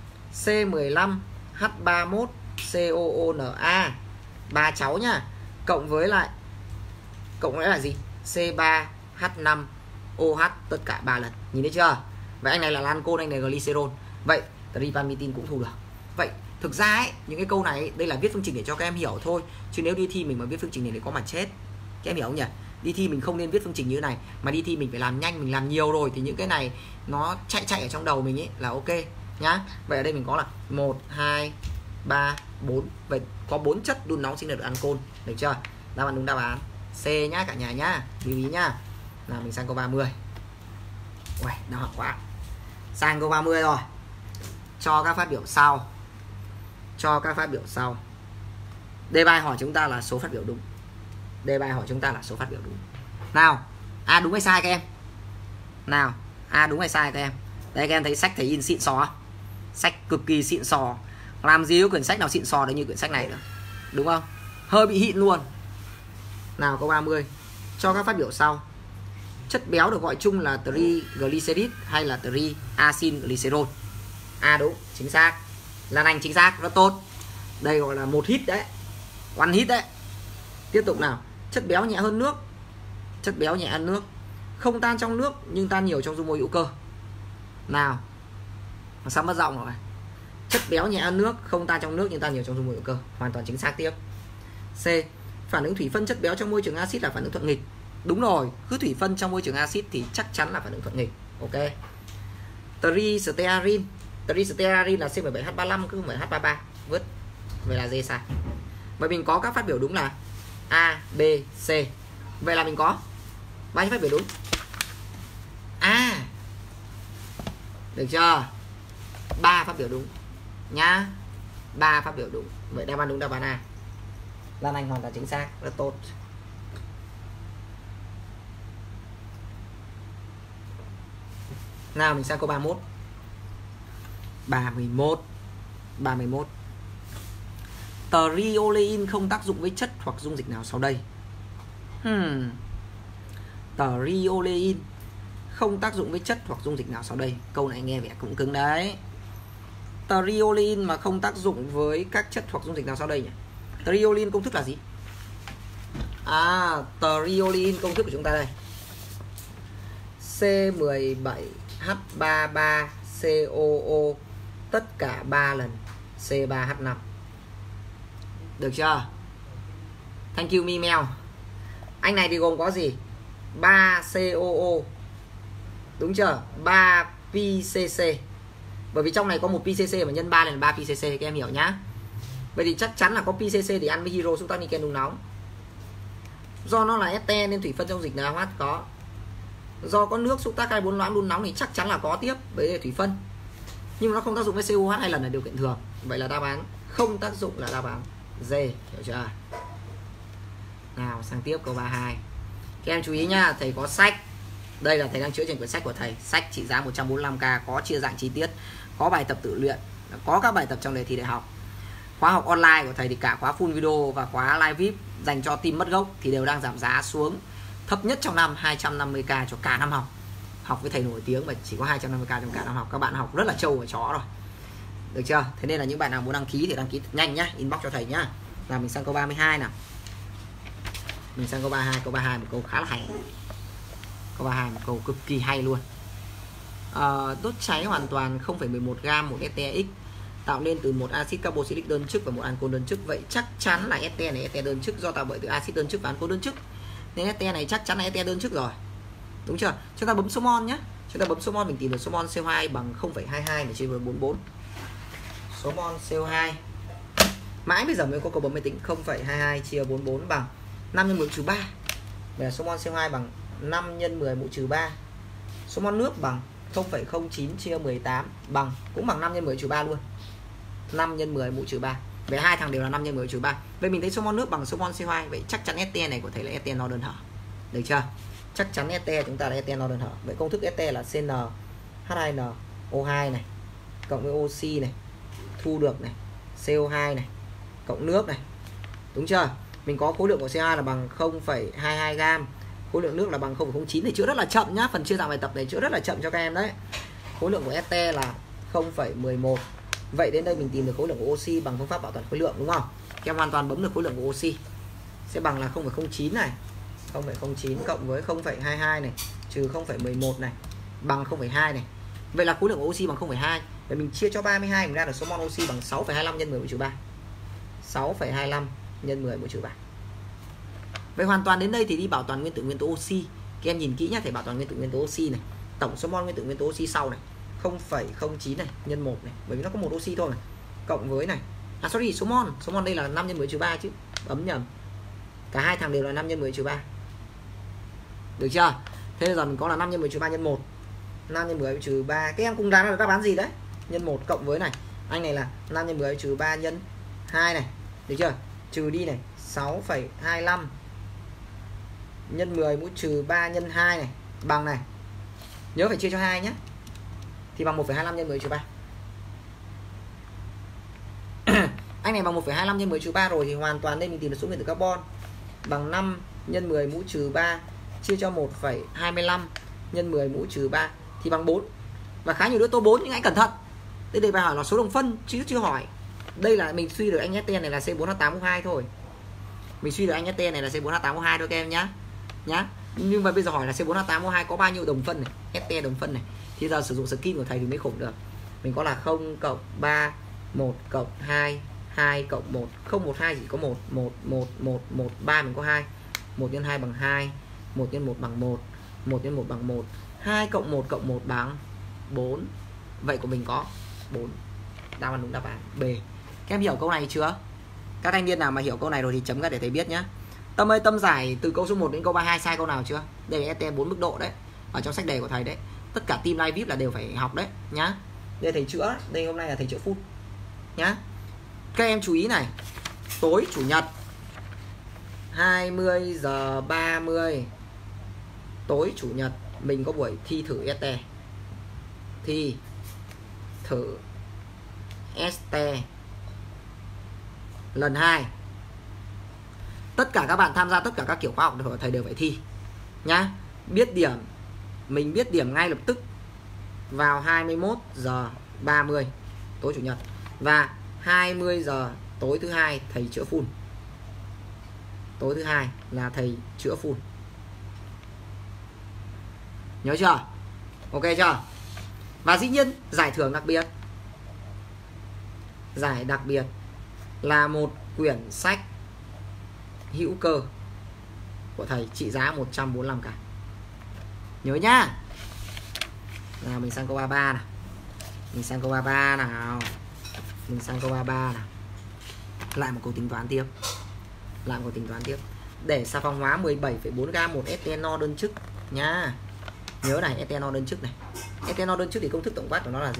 C15H31COONa. Ba cháu nhá. Cộng với lại là gì? C3H5OH, tất cả 3 lần. Nhìn thấy chưa? Vậy anh này là ancol, anh này là glycerol. Vậy tripalmitin cũng thu được. Vậy thực ra ấy, những cái câu này ấy, đây là viết phương trình để cho các em hiểu thôi. Chứ nếu đi thi mình mà viết phương trình này thì có mà chết. Các em hiểu không nhỉ? Đi thi mình không nên viết phương trình như thế này, mà đi thi mình phải làm nhanh, mình làm nhiều rồi thì những cái này nó chạy ở trong đầu mình ấy là ok nhá. Vậy ở đây mình có là 1 2 3 4. Vậy có 4 chất đun nóng sinh ra được ancol. Được chưa? Đáp án đúng đáp án C nhá cả nhà nhá. Lưu ý nhá. Nào mình sang câu 30. Ui, nó học quá. Sang câu 30 rồi. Cho các phát biểu sau. Đề bài hỏi chúng ta là số phát biểu đúng. Nào, A đúng hay sai các em? Nào, A đúng hay sai các em? Đây các em thấy sách thầy in xịn sò. Sách cực kỳ xịn sò. Làm gì có quyển sách nào xịn sò được như quyển sách này nữa. Đúng không? Hơi bị hịn luôn. Nào câu 30. Cho các phát biểu sau. Chất béo được gọi chung là triglycerid hay là triacylglycerol? A đúng, chính xác. Lan Anh chính xác, rất tốt. Đây gọi là một hit đấy. One hit đấy. Tiếp tục nào. Chất béo nhẹ hơn nước. Không tan trong nước nhưng tan nhiều trong dung môi hữu cơ. Nào. Sao mất giọng rồi. Chất béo nhẹ hơn nước, không tan trong nước nhưng tan nhiều trong dung môi hữu cơ. Hoàn toàn chính xác tiếp. C. phản ứng thủy phân chất béo trong môi trường axit là phản ứng thuận nghịch. Đúng rồi, cứ thủy phân trong môi trường axit thì chắc chắn là phản ứng thuận nghịch. Ok. Tristearin là C17H35 cứ không phải H33, vứt. Vậy là D sai. Vậy mình có các phát biểu đúng là A, B, C. Vậy là mình có bao nhiêu phát biểu đúng? A. Được chưa? 3 phát biểu đúng nhá. 3 phát biểu đúng. Vậy đáp án đúng đáp án A. Lan Anh hoàn toàn chính xác, rất tốt. Nào mình sang câu 31. 31. Triolein không tác dụng với chất hoặc dung dịch nào sau đây? Triolein không tác dụng với chất hoặc dung dịch nào sau đây? Câu này nghe vẻ cũng cứng đấy. Triolein mà không tác dụng với các chất hoặc dung dịch nào sau đây nhỉ? Triolein công thức là gì? Triolein công thức của chúng ta đây. C17H33COO tất cả 3 lần C3H5. Được chưa? Thank you Mimel. Anh này thì gồm có gì? 3COO. Đúng chưa? 3 PCC. Bởi vì trong này có một PCC mà nhân 3 lần 3 PCC, các em hiểu nhá. Vậy thì chắc chắn là có PCC thì ăn với hydro xúc tác niken đun nóng. Do nó là ete nên thủy phân trong dịch NaOH có. Do có nước xúc tác 24 loãng đun nóng thì chắc chắn là có tiếp với thủy phân. Nhưng nó không tác dụng với COH 2 lần là điều kiện thường. Vậy là đáp án không tác dụng là đáp án D, hiểu chưa? Nào sang tiếp câu 32. Các em chú ý nhá, thầy có sách. Đây là thầy đang chữa trên quyển sách của thầy. Sách trị giá 145k, có chia dạng chi tiết, có bài tập tự luyện, có các bài tập trong đề thi đại học. Khóa học online của thầy thì cả khóa full video và khóa live VIP dành cho team mất gốc thì đều đang giảm giá xuống thấp nhất trong năm, 250k cho cả năm học. Học với thầy nổi tiếng và chỉ có 250k trong cả năm học. Các bạn học rất là trâu và chó rồi. Được chưa? Thế nên là những bạn nào muốn đăng ký thì đăng ký nhanh nhá, inbox cho thầy nhá. Là mình sang câu 32 nào. Mình sang câu 32, câu 32 một câu khá là hay. Câu 32 một câu cực kỳ hay luôn. Đốt cháy hoàn toàn 0,11g một STX tạo nên từ một axit carboxylic đơn chức và một ancol đơn chức. Vậy chắc chắn là ST này ST đơn chức do tạo bởi từ axit đơn chức và ancol đơn chức. Nên ST này chắc chắn là ST đơn chức rồi. Đúng chưa? Chúng ta bấm số mol nhé. Chúng ta bấm số mol mình tìm được số mol CO2 bằng 0,22 chia với 44. Số mol CO2 mãi bây giờ mới có câu bấm máy tính. 0,22 chia 44 bằng 5 nhân 10 trừ 3. Vậy là số mol CO2 bằng 5 nhân 10 mũ trừ 3. Số mol nước bằng 0,09 chia 18 bằng cũng bằng 5 nhân 10 trừ 3 luôn. 5 nhân 10 mũ trừ 3. Vậy hai thằng đều là 5 nhân 10 trừ 3. Vậy mình thấy số mol nước bằng số mol CO2. Vậy chắc chắn ST này của thầy là ST no đơn hở. Được chưa? Chắc chắn ST chúng ta là ST no đơn hở. Vậy công thức ST là CnH2nO2 này cộng với oxy này, thu được này, CO2 này cộng nước này. Đúng chưa? Mình có khối lượng của CO2 là bằng 0,22 gam, khối lượng nước là bằng 0,09 thì chữa rất là chậm nhá. Phần chia dạng bài tập này chữa rất là chậm cho các em đấy. Khối lượng của ST là 0,11. Vậy đến đây mình tìm được khối lượng của oxy bằng phương pháp bảo toàn khối lượng, đúng không? Các em hoàn toàn bấm được khối lượng của oxy sẽ bằng là 0,09 này, 0,09 cộng với 0,22 này trừ 0,11 này bằng 0,2 này. Vậy là khối lượng của oxy bằng 0,2. Vậy mình chia cho 32 mình ra được số mol oxy bằng 6,25 nhân 10 mũ trừ 3. 6,25 nhân 10 mũ trừ 3. Vậy hoàn toàn đến đây thì đi bảo toàn nguyên tử nguyên tố oxy. Các em nhìn kỹ nhá, thầy bảo toàn nguyên tử nguyên tố oxy này. Tổng số mol nguyên tử nguyên tố oxy sau này 0,09 này nhân 1 này, bởi vì nó có một oxy thôi này. Cộng với này. Số mol đây là 5 nhân 10 trừ 3 chứ. Bấm nhầm. Cả hai thằng đều là 5 nhân 10 trừ 3. Được chưa? Thế bây giờ mình có là 5 nhân 10 trừ 3 nhân 1. 5 nhân 10 trừ 3. Các em cùng đoán là đáp án gì đấy? Nhân 1 cộng với này. Anh này là 5 nhân 10 trừ 3 nhân 2 này. Được chưa? Trừ đi này, 6,25 nhân 10 mũ trừ 3 nhân 2 này bằng này. Nhớ phải chia cho 2 nhé. Thì bằng 1,25 nhân 10 trừ 3. Anh này bằng 1,25 nhân 10 trừ 3 rồi thì hoàn toàn nên mình tìm được số nguyên tử carbon bằng 5 nhân 10 mũ trừ 3 chia cho 1,25 nhân 10 mũ trừ 3 thì bằng 4. Và khá nhiều đứa tô 4 nhưng anh cẩn thận. Đây bài hỏi là số đồng phân chứ chưa hỏi. Đây là mình suy được anh ST này là C4H8O2 thôi. Mình suy được anh ST này là C4H8O2 thôi các em nhá. Nhưng mà bây giờ hỏi là C4H8O2 có bao nhiêu đồng phân này, ST đồng phân này. Thì giờ sử dụng skin của thầy thì mới khủng được. Mình có là 0 cộng 3 1 cộng 2 2 cộng 1, không 1 2 chỉ có 1, 1 1 1 1 3 mình có 2. 1 nhân 2 bằng 2, 1 nhân 1 bằng 1, 1 nhân 1 bằng 1. 2 cộng 1 cộng 1 bằng 4. Vậy của mình có 4. Đáp án đúng đáp án B. Các em hiểu câu này chưa? Các thanh niên nào mà hiểu câu này rồi thì chấm ra để thầy biết nhé. Tâm ơi, Tâm giải từ câu số 1 đến câu 32 sai câu nào chưa? Đây là ST 4 mức độ đấy, ở trong sách đề của thầy đấy. Tất cả team live VIP là đều phải học đấy nhá. Đây thầy chữa, đây hôm nay là thầy chữa full nhá. Các em chú ý này, tối chủ nhật 20 giờ 30 tối chủ nhật mình có buổi thi thử ST. Thi thử ST lần 2. Tất cả các bạn tham gia tất cả các kiểu khoa học thầy đều phải thi nhá. Biết điểm, mình biết điểm ngay lập tức vào 21 giờ 30 tối chủ nhật, và 20 giờ tối thứ hai thầy chữa full. Tối thứ hai là thầy chữa full. Nhớ chưa? Ok chưa? Và dĩ nhiên giải thưởng đặc biệt. Giải đặc biệt là một quyển sách hữu cơ của thầy trị giá 145k. Nhớ nhá. Nào mình sang câu 33 nào. Mình sang câu 33 nào. Mình sang câu 33 nào. Lại một câu tính toán tiếp. Lại một câu tính toán tiếp. Để xà phòng hóa 17,4g một ethanol đơn chức nhá. Nhớ này, ethanol đơn chức này. Ethanol đơn chức thì công thức tổng quát của nó là gì?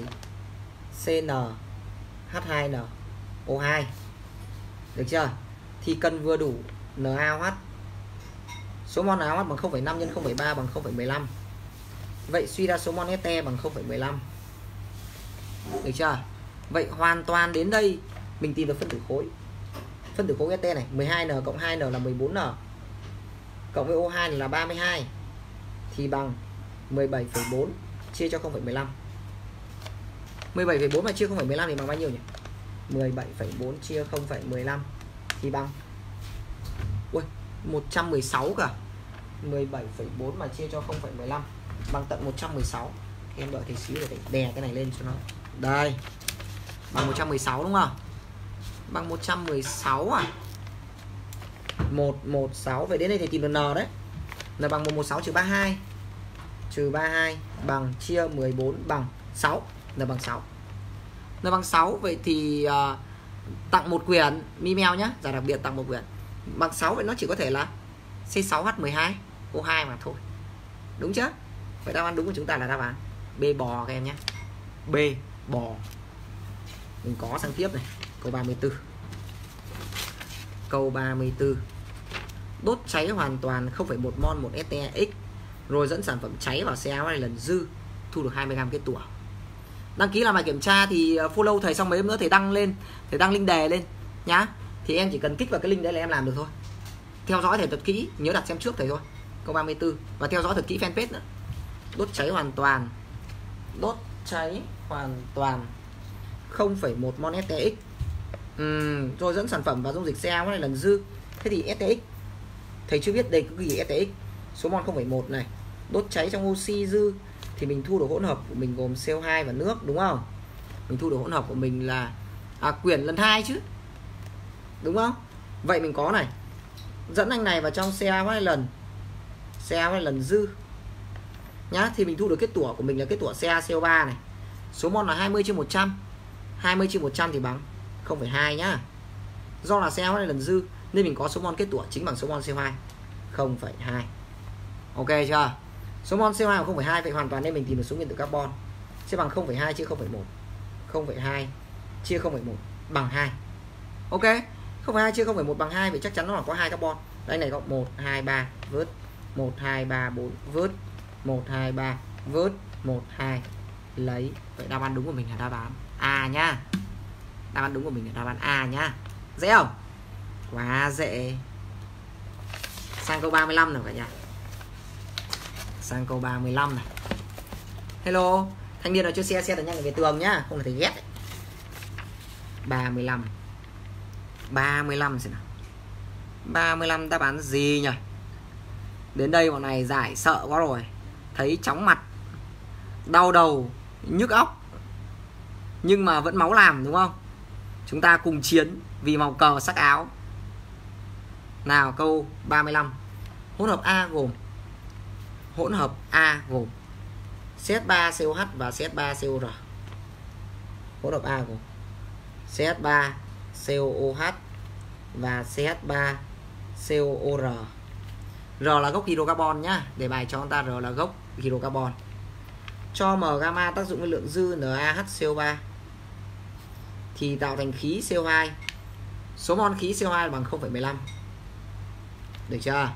CnH2nO2. Được chưa? Thì cần vừa đủ NaOH. Số mol NaOH bằng 0,5 nhân 0,3 bằng 0,15. Vậy suy ra số mol ST bằng 0,15. Được chưa? Vậy hoàn toàn đến đây mình tìm được phân tử khối. Phân tử khối ST này, 12N cộng 2N là 14N. Cộng với O2 này là 32. Thì bằng 17,4 chia cho 0,15. 17,4 mà chia 0,15 thì bằng bao nhiêu nhỉ? 17,4 chia 0,15 thì bằng 116 cả. 17,4 mà chia cho 0,15 bằng tận 116. Em đợi thầy xíu để thầy đè cái này lên cho nó. Đây. Bằng 116 đúng không? Bằng 116 à? 116. Vậy đến đây thầy tìm được N đấy. N bằng 116 trừ 32. Trừ 32 bằng chia 14 bằng 6. N bằng 6. N bằng 6. Vậy thì tặng một quyển email nhá. Giải đặc biệt tặng một quyển bằng 6. Vậy nó chỉ có thể là C6H12O2 mà thôi. Đúng chưa? Vậy đáp án đúng của chúng ta là đáp án B bò các em nhé. B bò. Mình có sang tiếp này. Câu 34. Câu 34. Đốt cháy hoàn toàn 0,1 mol một STX rồi dẫn sản phẩm cháy vào CaO lần dư, thu được 20g kết tủa. Đăng ký làm bài kiểm tra thì follow thầy, xong mấy hôm nữa thầy đăng lên, thầy đăng link đề lên nhá. Thì em chỉ cần kích vào cái link đấy là em làm được thôi. Theo dõi thầy thật kỹ, nhớ đặt xem trước thầy thôi. Câu 34. Và theo dõi thật kỹ fanpage nữa. Đốt cháy hoàn toàn. Đốt cháy hoàn toàn 0,1 mol STX rồi dẫn sản phẩm vào dung dịch CaO này lần dư. Thế thì STX thầy chưa biết đây có cái gì STX. Số mol 0,1 này. Đốt cháy trong oxy dư thì mình thu được hỗn hợp của mình gồm CO2 và nước, đúng không? Mình thu được hỗn hợp của mình là quyển lần 2 chứ, đúng không? Vậy mình có này, dẫn anh này vào trong CaO hai lần dư nhá, thì mình thu được kết tủa của mình là kết tủa CaCO3 này. Số mol là 20/100. 20/100 thì bằng 0,2 nhá. Do là CaO hai lần dư nên mình có số mol kết tủa chính bằng số mol CO2 0,2. Ok chưa? Số mol CO2 là 0,2, vậy hoàn toàn nên mình tìm được số nguyên tử carbon sẽ bằng 0,2 chia 0,1. 0,2 chia 0,1 bằng 2. Ok, 0,2 chia 0,1 bằng 2, vậy chắc chắn nó là có 2 carbon. Đây này có 1 2 3 vớt 1 2 3 4 vớt 1 2 3 vớt 1 2 lấy. Vậy đáp án đúng của mình là đáp án A nhá. Đáp án đúng của mình là đáp án A nhá. Dễ không? Quá dễ. Sang câu 35 nào cả nhà. Sang câu 35 này. Hello, thanh niên nào chưa xe thật nhanh về tường nhá, không là thầy ghét đấy. 35 xem nào. 35 đáp án gì nhỉ? Đến đây bọn này giải sợ quá rồi. Thấy chóng mặt, đau đầu, nhức óc, nhưng mà vẫn máu làm, đúng không? Chúng ta cùng chiến vì màu cờ sắc áo. Nào, câu 35. Hỗn hợp A gồm CH3COH và CH3COR. Hỗn hợp A gồm CH3COOH và CH3COOR. R là gốc hydrocarbon nhá. Đề bài cho chúng ta R là gốc hydrocarbon. Cho M gamma tác dụng với lượng dư NaHCO3 thì tạo thành khí CO2. Số mol khí CO2 bằng 0,15. Được chưa?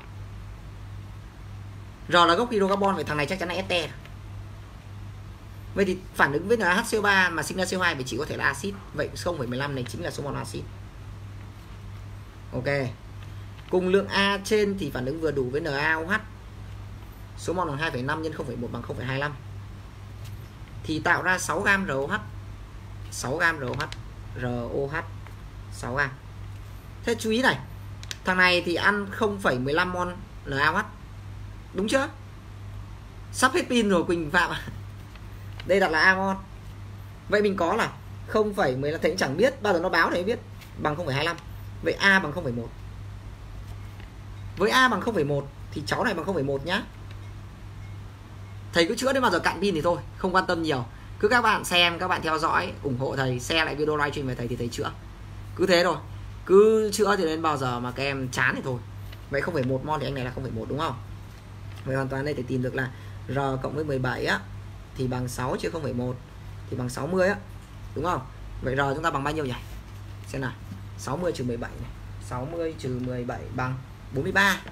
R là gốc hydrocarbon, vậy thằng này chắc chắn là este. Vậy thì phản ứng với NaHCO3 mà sinh ra CO2 thì chỉ có thể là axit. Vậy 0,15 này chính là số mol axit. Ok. Cùng lượng A trên thì phản ứng vừa đủ với NaOH. Số mol bằng 2,5 nhân 0,1 bằng 0,25. Thì tạo ra 6 gam ROH. 6 gam ROH 6 gam. Thế chú ý này, thằng này thì ăn 0,15 mol NaOH. Đúng chưa? Sắp hết pin rồi Quỳnh Phạm. Đây đặt là A mol. Vậy mình có là 0,15, thầy chẳng biết, bao giờ nó báo thầy biết, bằng 0,25. Vậy A bằng 0,1. Với A bằng 0,1 thì cháu này bằng 0,1 nhá. Thầy cứ chữa đến bao giờ cạn pin thì thôi, không quan tâm nhiều. Cứ các bạn xem, các bạn theo dõi, ủng hộ thầy, share lại video livestream về thầy thì thầy chữa. Cứ thế thôi. Cứ chữa thì đến bao giờ mà các em chán thì thôi. Vậy 0,1 mol thì anh này là 0,1 đúng không? Vậy hoàn toàn đây thầy tìm được là R cộng với 17 á thì bằng 6 chia 0,1 thì bằng 60 á. Đúng không? Vậy R chúng ta bằng bao nhiêu nhỉ? Xem nào. 60 trừ 17 này. 60 trừ 17 bằng 43.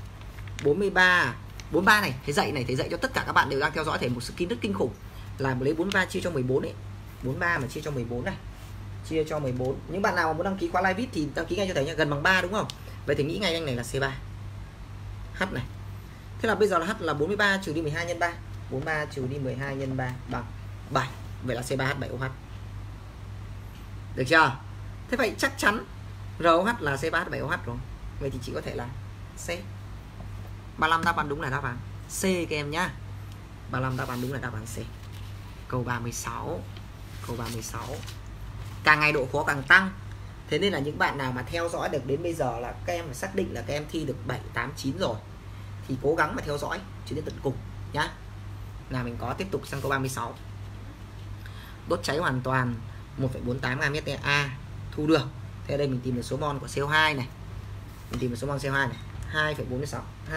43 này, thầy dạy cho tất cả các bạn đều đang theo dõi thầy một skin rất kinh khủng. Là lấy 43 chia cho 14 ấy. 43 mà chia cho 14 này. Chia cho 14. Những bạn nào mà muốn đăng ký khóa live thì đăng ký ngay cho thầy nhá, gần bằng 3 đúng không? Vậy thì nghĩ ngay anh này là C3. H này. Thế là bây giờ là H là 43 trừ đi 12 nhân 3. 43 trừ đi 12 nhân 3 bằng 7. Vậy là C3H7OH. Được chưa? Thế vậy chắc chắn ROH là C3H7OH rồi. Vậy thì chỉ có thể là C. 35 đáp án đúng là đáp án C các em nhá. 35 đáp án đúng là đáp án C. Câu 36. Câu 36. Càng ngày độ khó càng tăng. Thế nên là những bạn nào mà theo dõi được đến bây giờ là các em phải xác định là các em thi được 7, 8, 9 rồi. Thì cố gắng mà theo dõi cho đến tận cùng nhá. Nào mình có tiếp tục sang câu 36. Đốt cháy hoàn toàn 1,48 gam STA thu được. Thế ở đây mình tìm được số mol của CO2 này. Mình tìm được số mol CO2 này. 2,46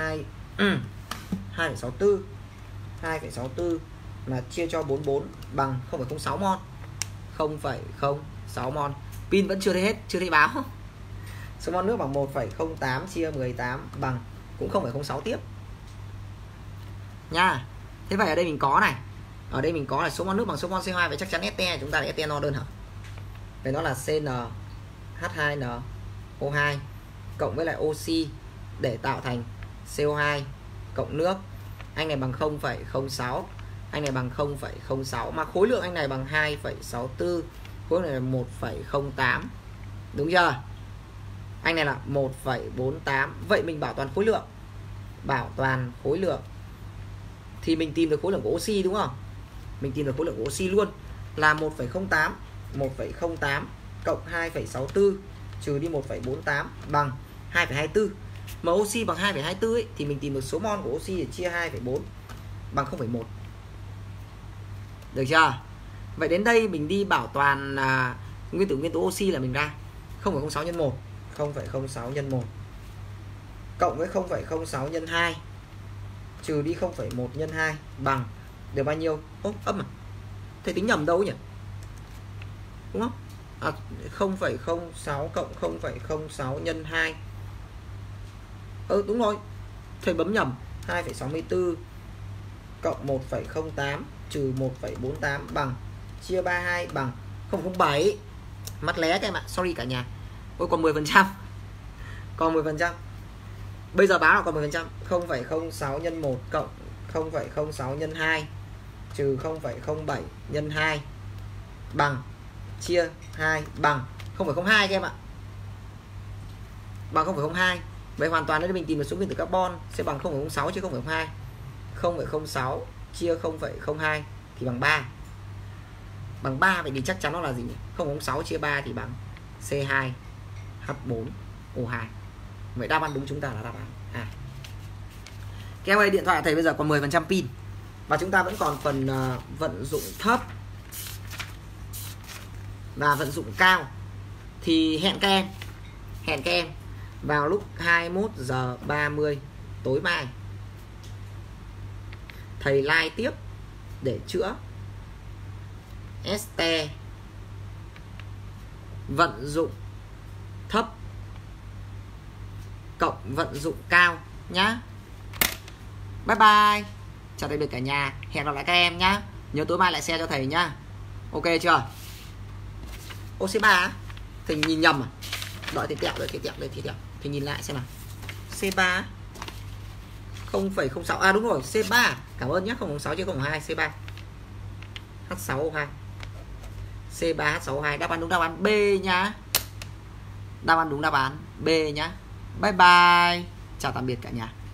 2,64 2,64 là chia cho 44 bằng 0,06 mol. 0,06 mol. Pin vẫn chưa thấy hết, chưa thấy báo. Số mol nước bằng 1,08 chia 18 bằng cũng 0,06 tiếp nha. Thế vậy ở đây mình có này, ở đây mình có là số mol nước bằng số mol CO2, vậy chắc chắn ST chúng ta là ST no đơn hả? Vậy nó là CnH2nO2 cộng với lại oxy để tạo thành CO2 cộng nước. Anh này bằng 0,06, anh này bằng 0,06 mà khối lượng anh này bằng 2,64, khối lượng này là 1,08. Đúng chưa? Anh này là 1,48. Vậy mình bảo toàn khối lượng. Bảo toàn khối lượng thì mình tìm được khối lượng của oxy đúng không? Mình tìm được khối lượng của oxy luôn là 1,08 cộng 2,64 trừ đi 1,48 bằng 2,24. Mà oxy bằng 2,24 ấy, thì mình tìm được số mol của oxy để chia 2,4 bằng 0,1. Được chưa? Vậy đến đây mình đi bảo toàn nguyên tố oxy là mình ra 0,06 nhân 1, 0,06 nhân 1 cộng với 0,06 nhân 2 trừ đi 0,1 nhân 2 bằng được bao nhiêu? Âm à? Thầy tính nhầm đâu nhỉ? Đúng không? 0,06 cộng 0,06 nhân 2. Đúng rồi. Thầy bấm nhầm. 2,64 cộng 1,08 trừ 1,48 bằng chia 32 bằng 0,07. Mắt lé các em ạ. Sorry cả nhà. Ôi còn 10%. Còn 10%. Bây giờ báo là còn 10%. 0,06 nhân 1 cộng 0,06 nhân 2 trừ 0,07 nhân 2 bằng chia 2 bằng 0,02 các em ạ. Bằng 0,02. Vậy hoàn toàn đây mình tìm được số nguyên tử carbon sẽ bằng 0,06 chia 0,02. 0,06 chia 0,02 thì bằng 3. Bằng 3, vậy thì chắc chắn nó là gì nhỉ? 0,06 chia 3 thì bằng C2 H4 O2. Vậy đáp án đúng chúng ta là đáp án A. Các em ơi, điện thoại thầy bây giờ còn 10% pin và chúng ta vẫn còn phần vận dụng thấp và vận dụng cao. Thì hẹn các em vào lúc 21h30 tối mai thầy live tiếp để chữa ST vận dụng thấp cộng vận dụng cao nhá. Bye bye, chào tạm biệt cả nhà, hẹn gặp lại các em nhá. Nhớ tối mai lại share cho thầy nhá. Ok chưa? C3 thầy nhìn nhầm à? Đợi thì tẹo, thì nhìn lại xem nào. C3 0,06, à đúng rồi, C3. Cảm ơn nhé, 006 chứ 02, C3 H6O2. C3 H6O2, đáp án đúng đáp án B nhá. Đáp án đúng đáp án B nhá. Bye bye, chào tạm biệt cả nhà.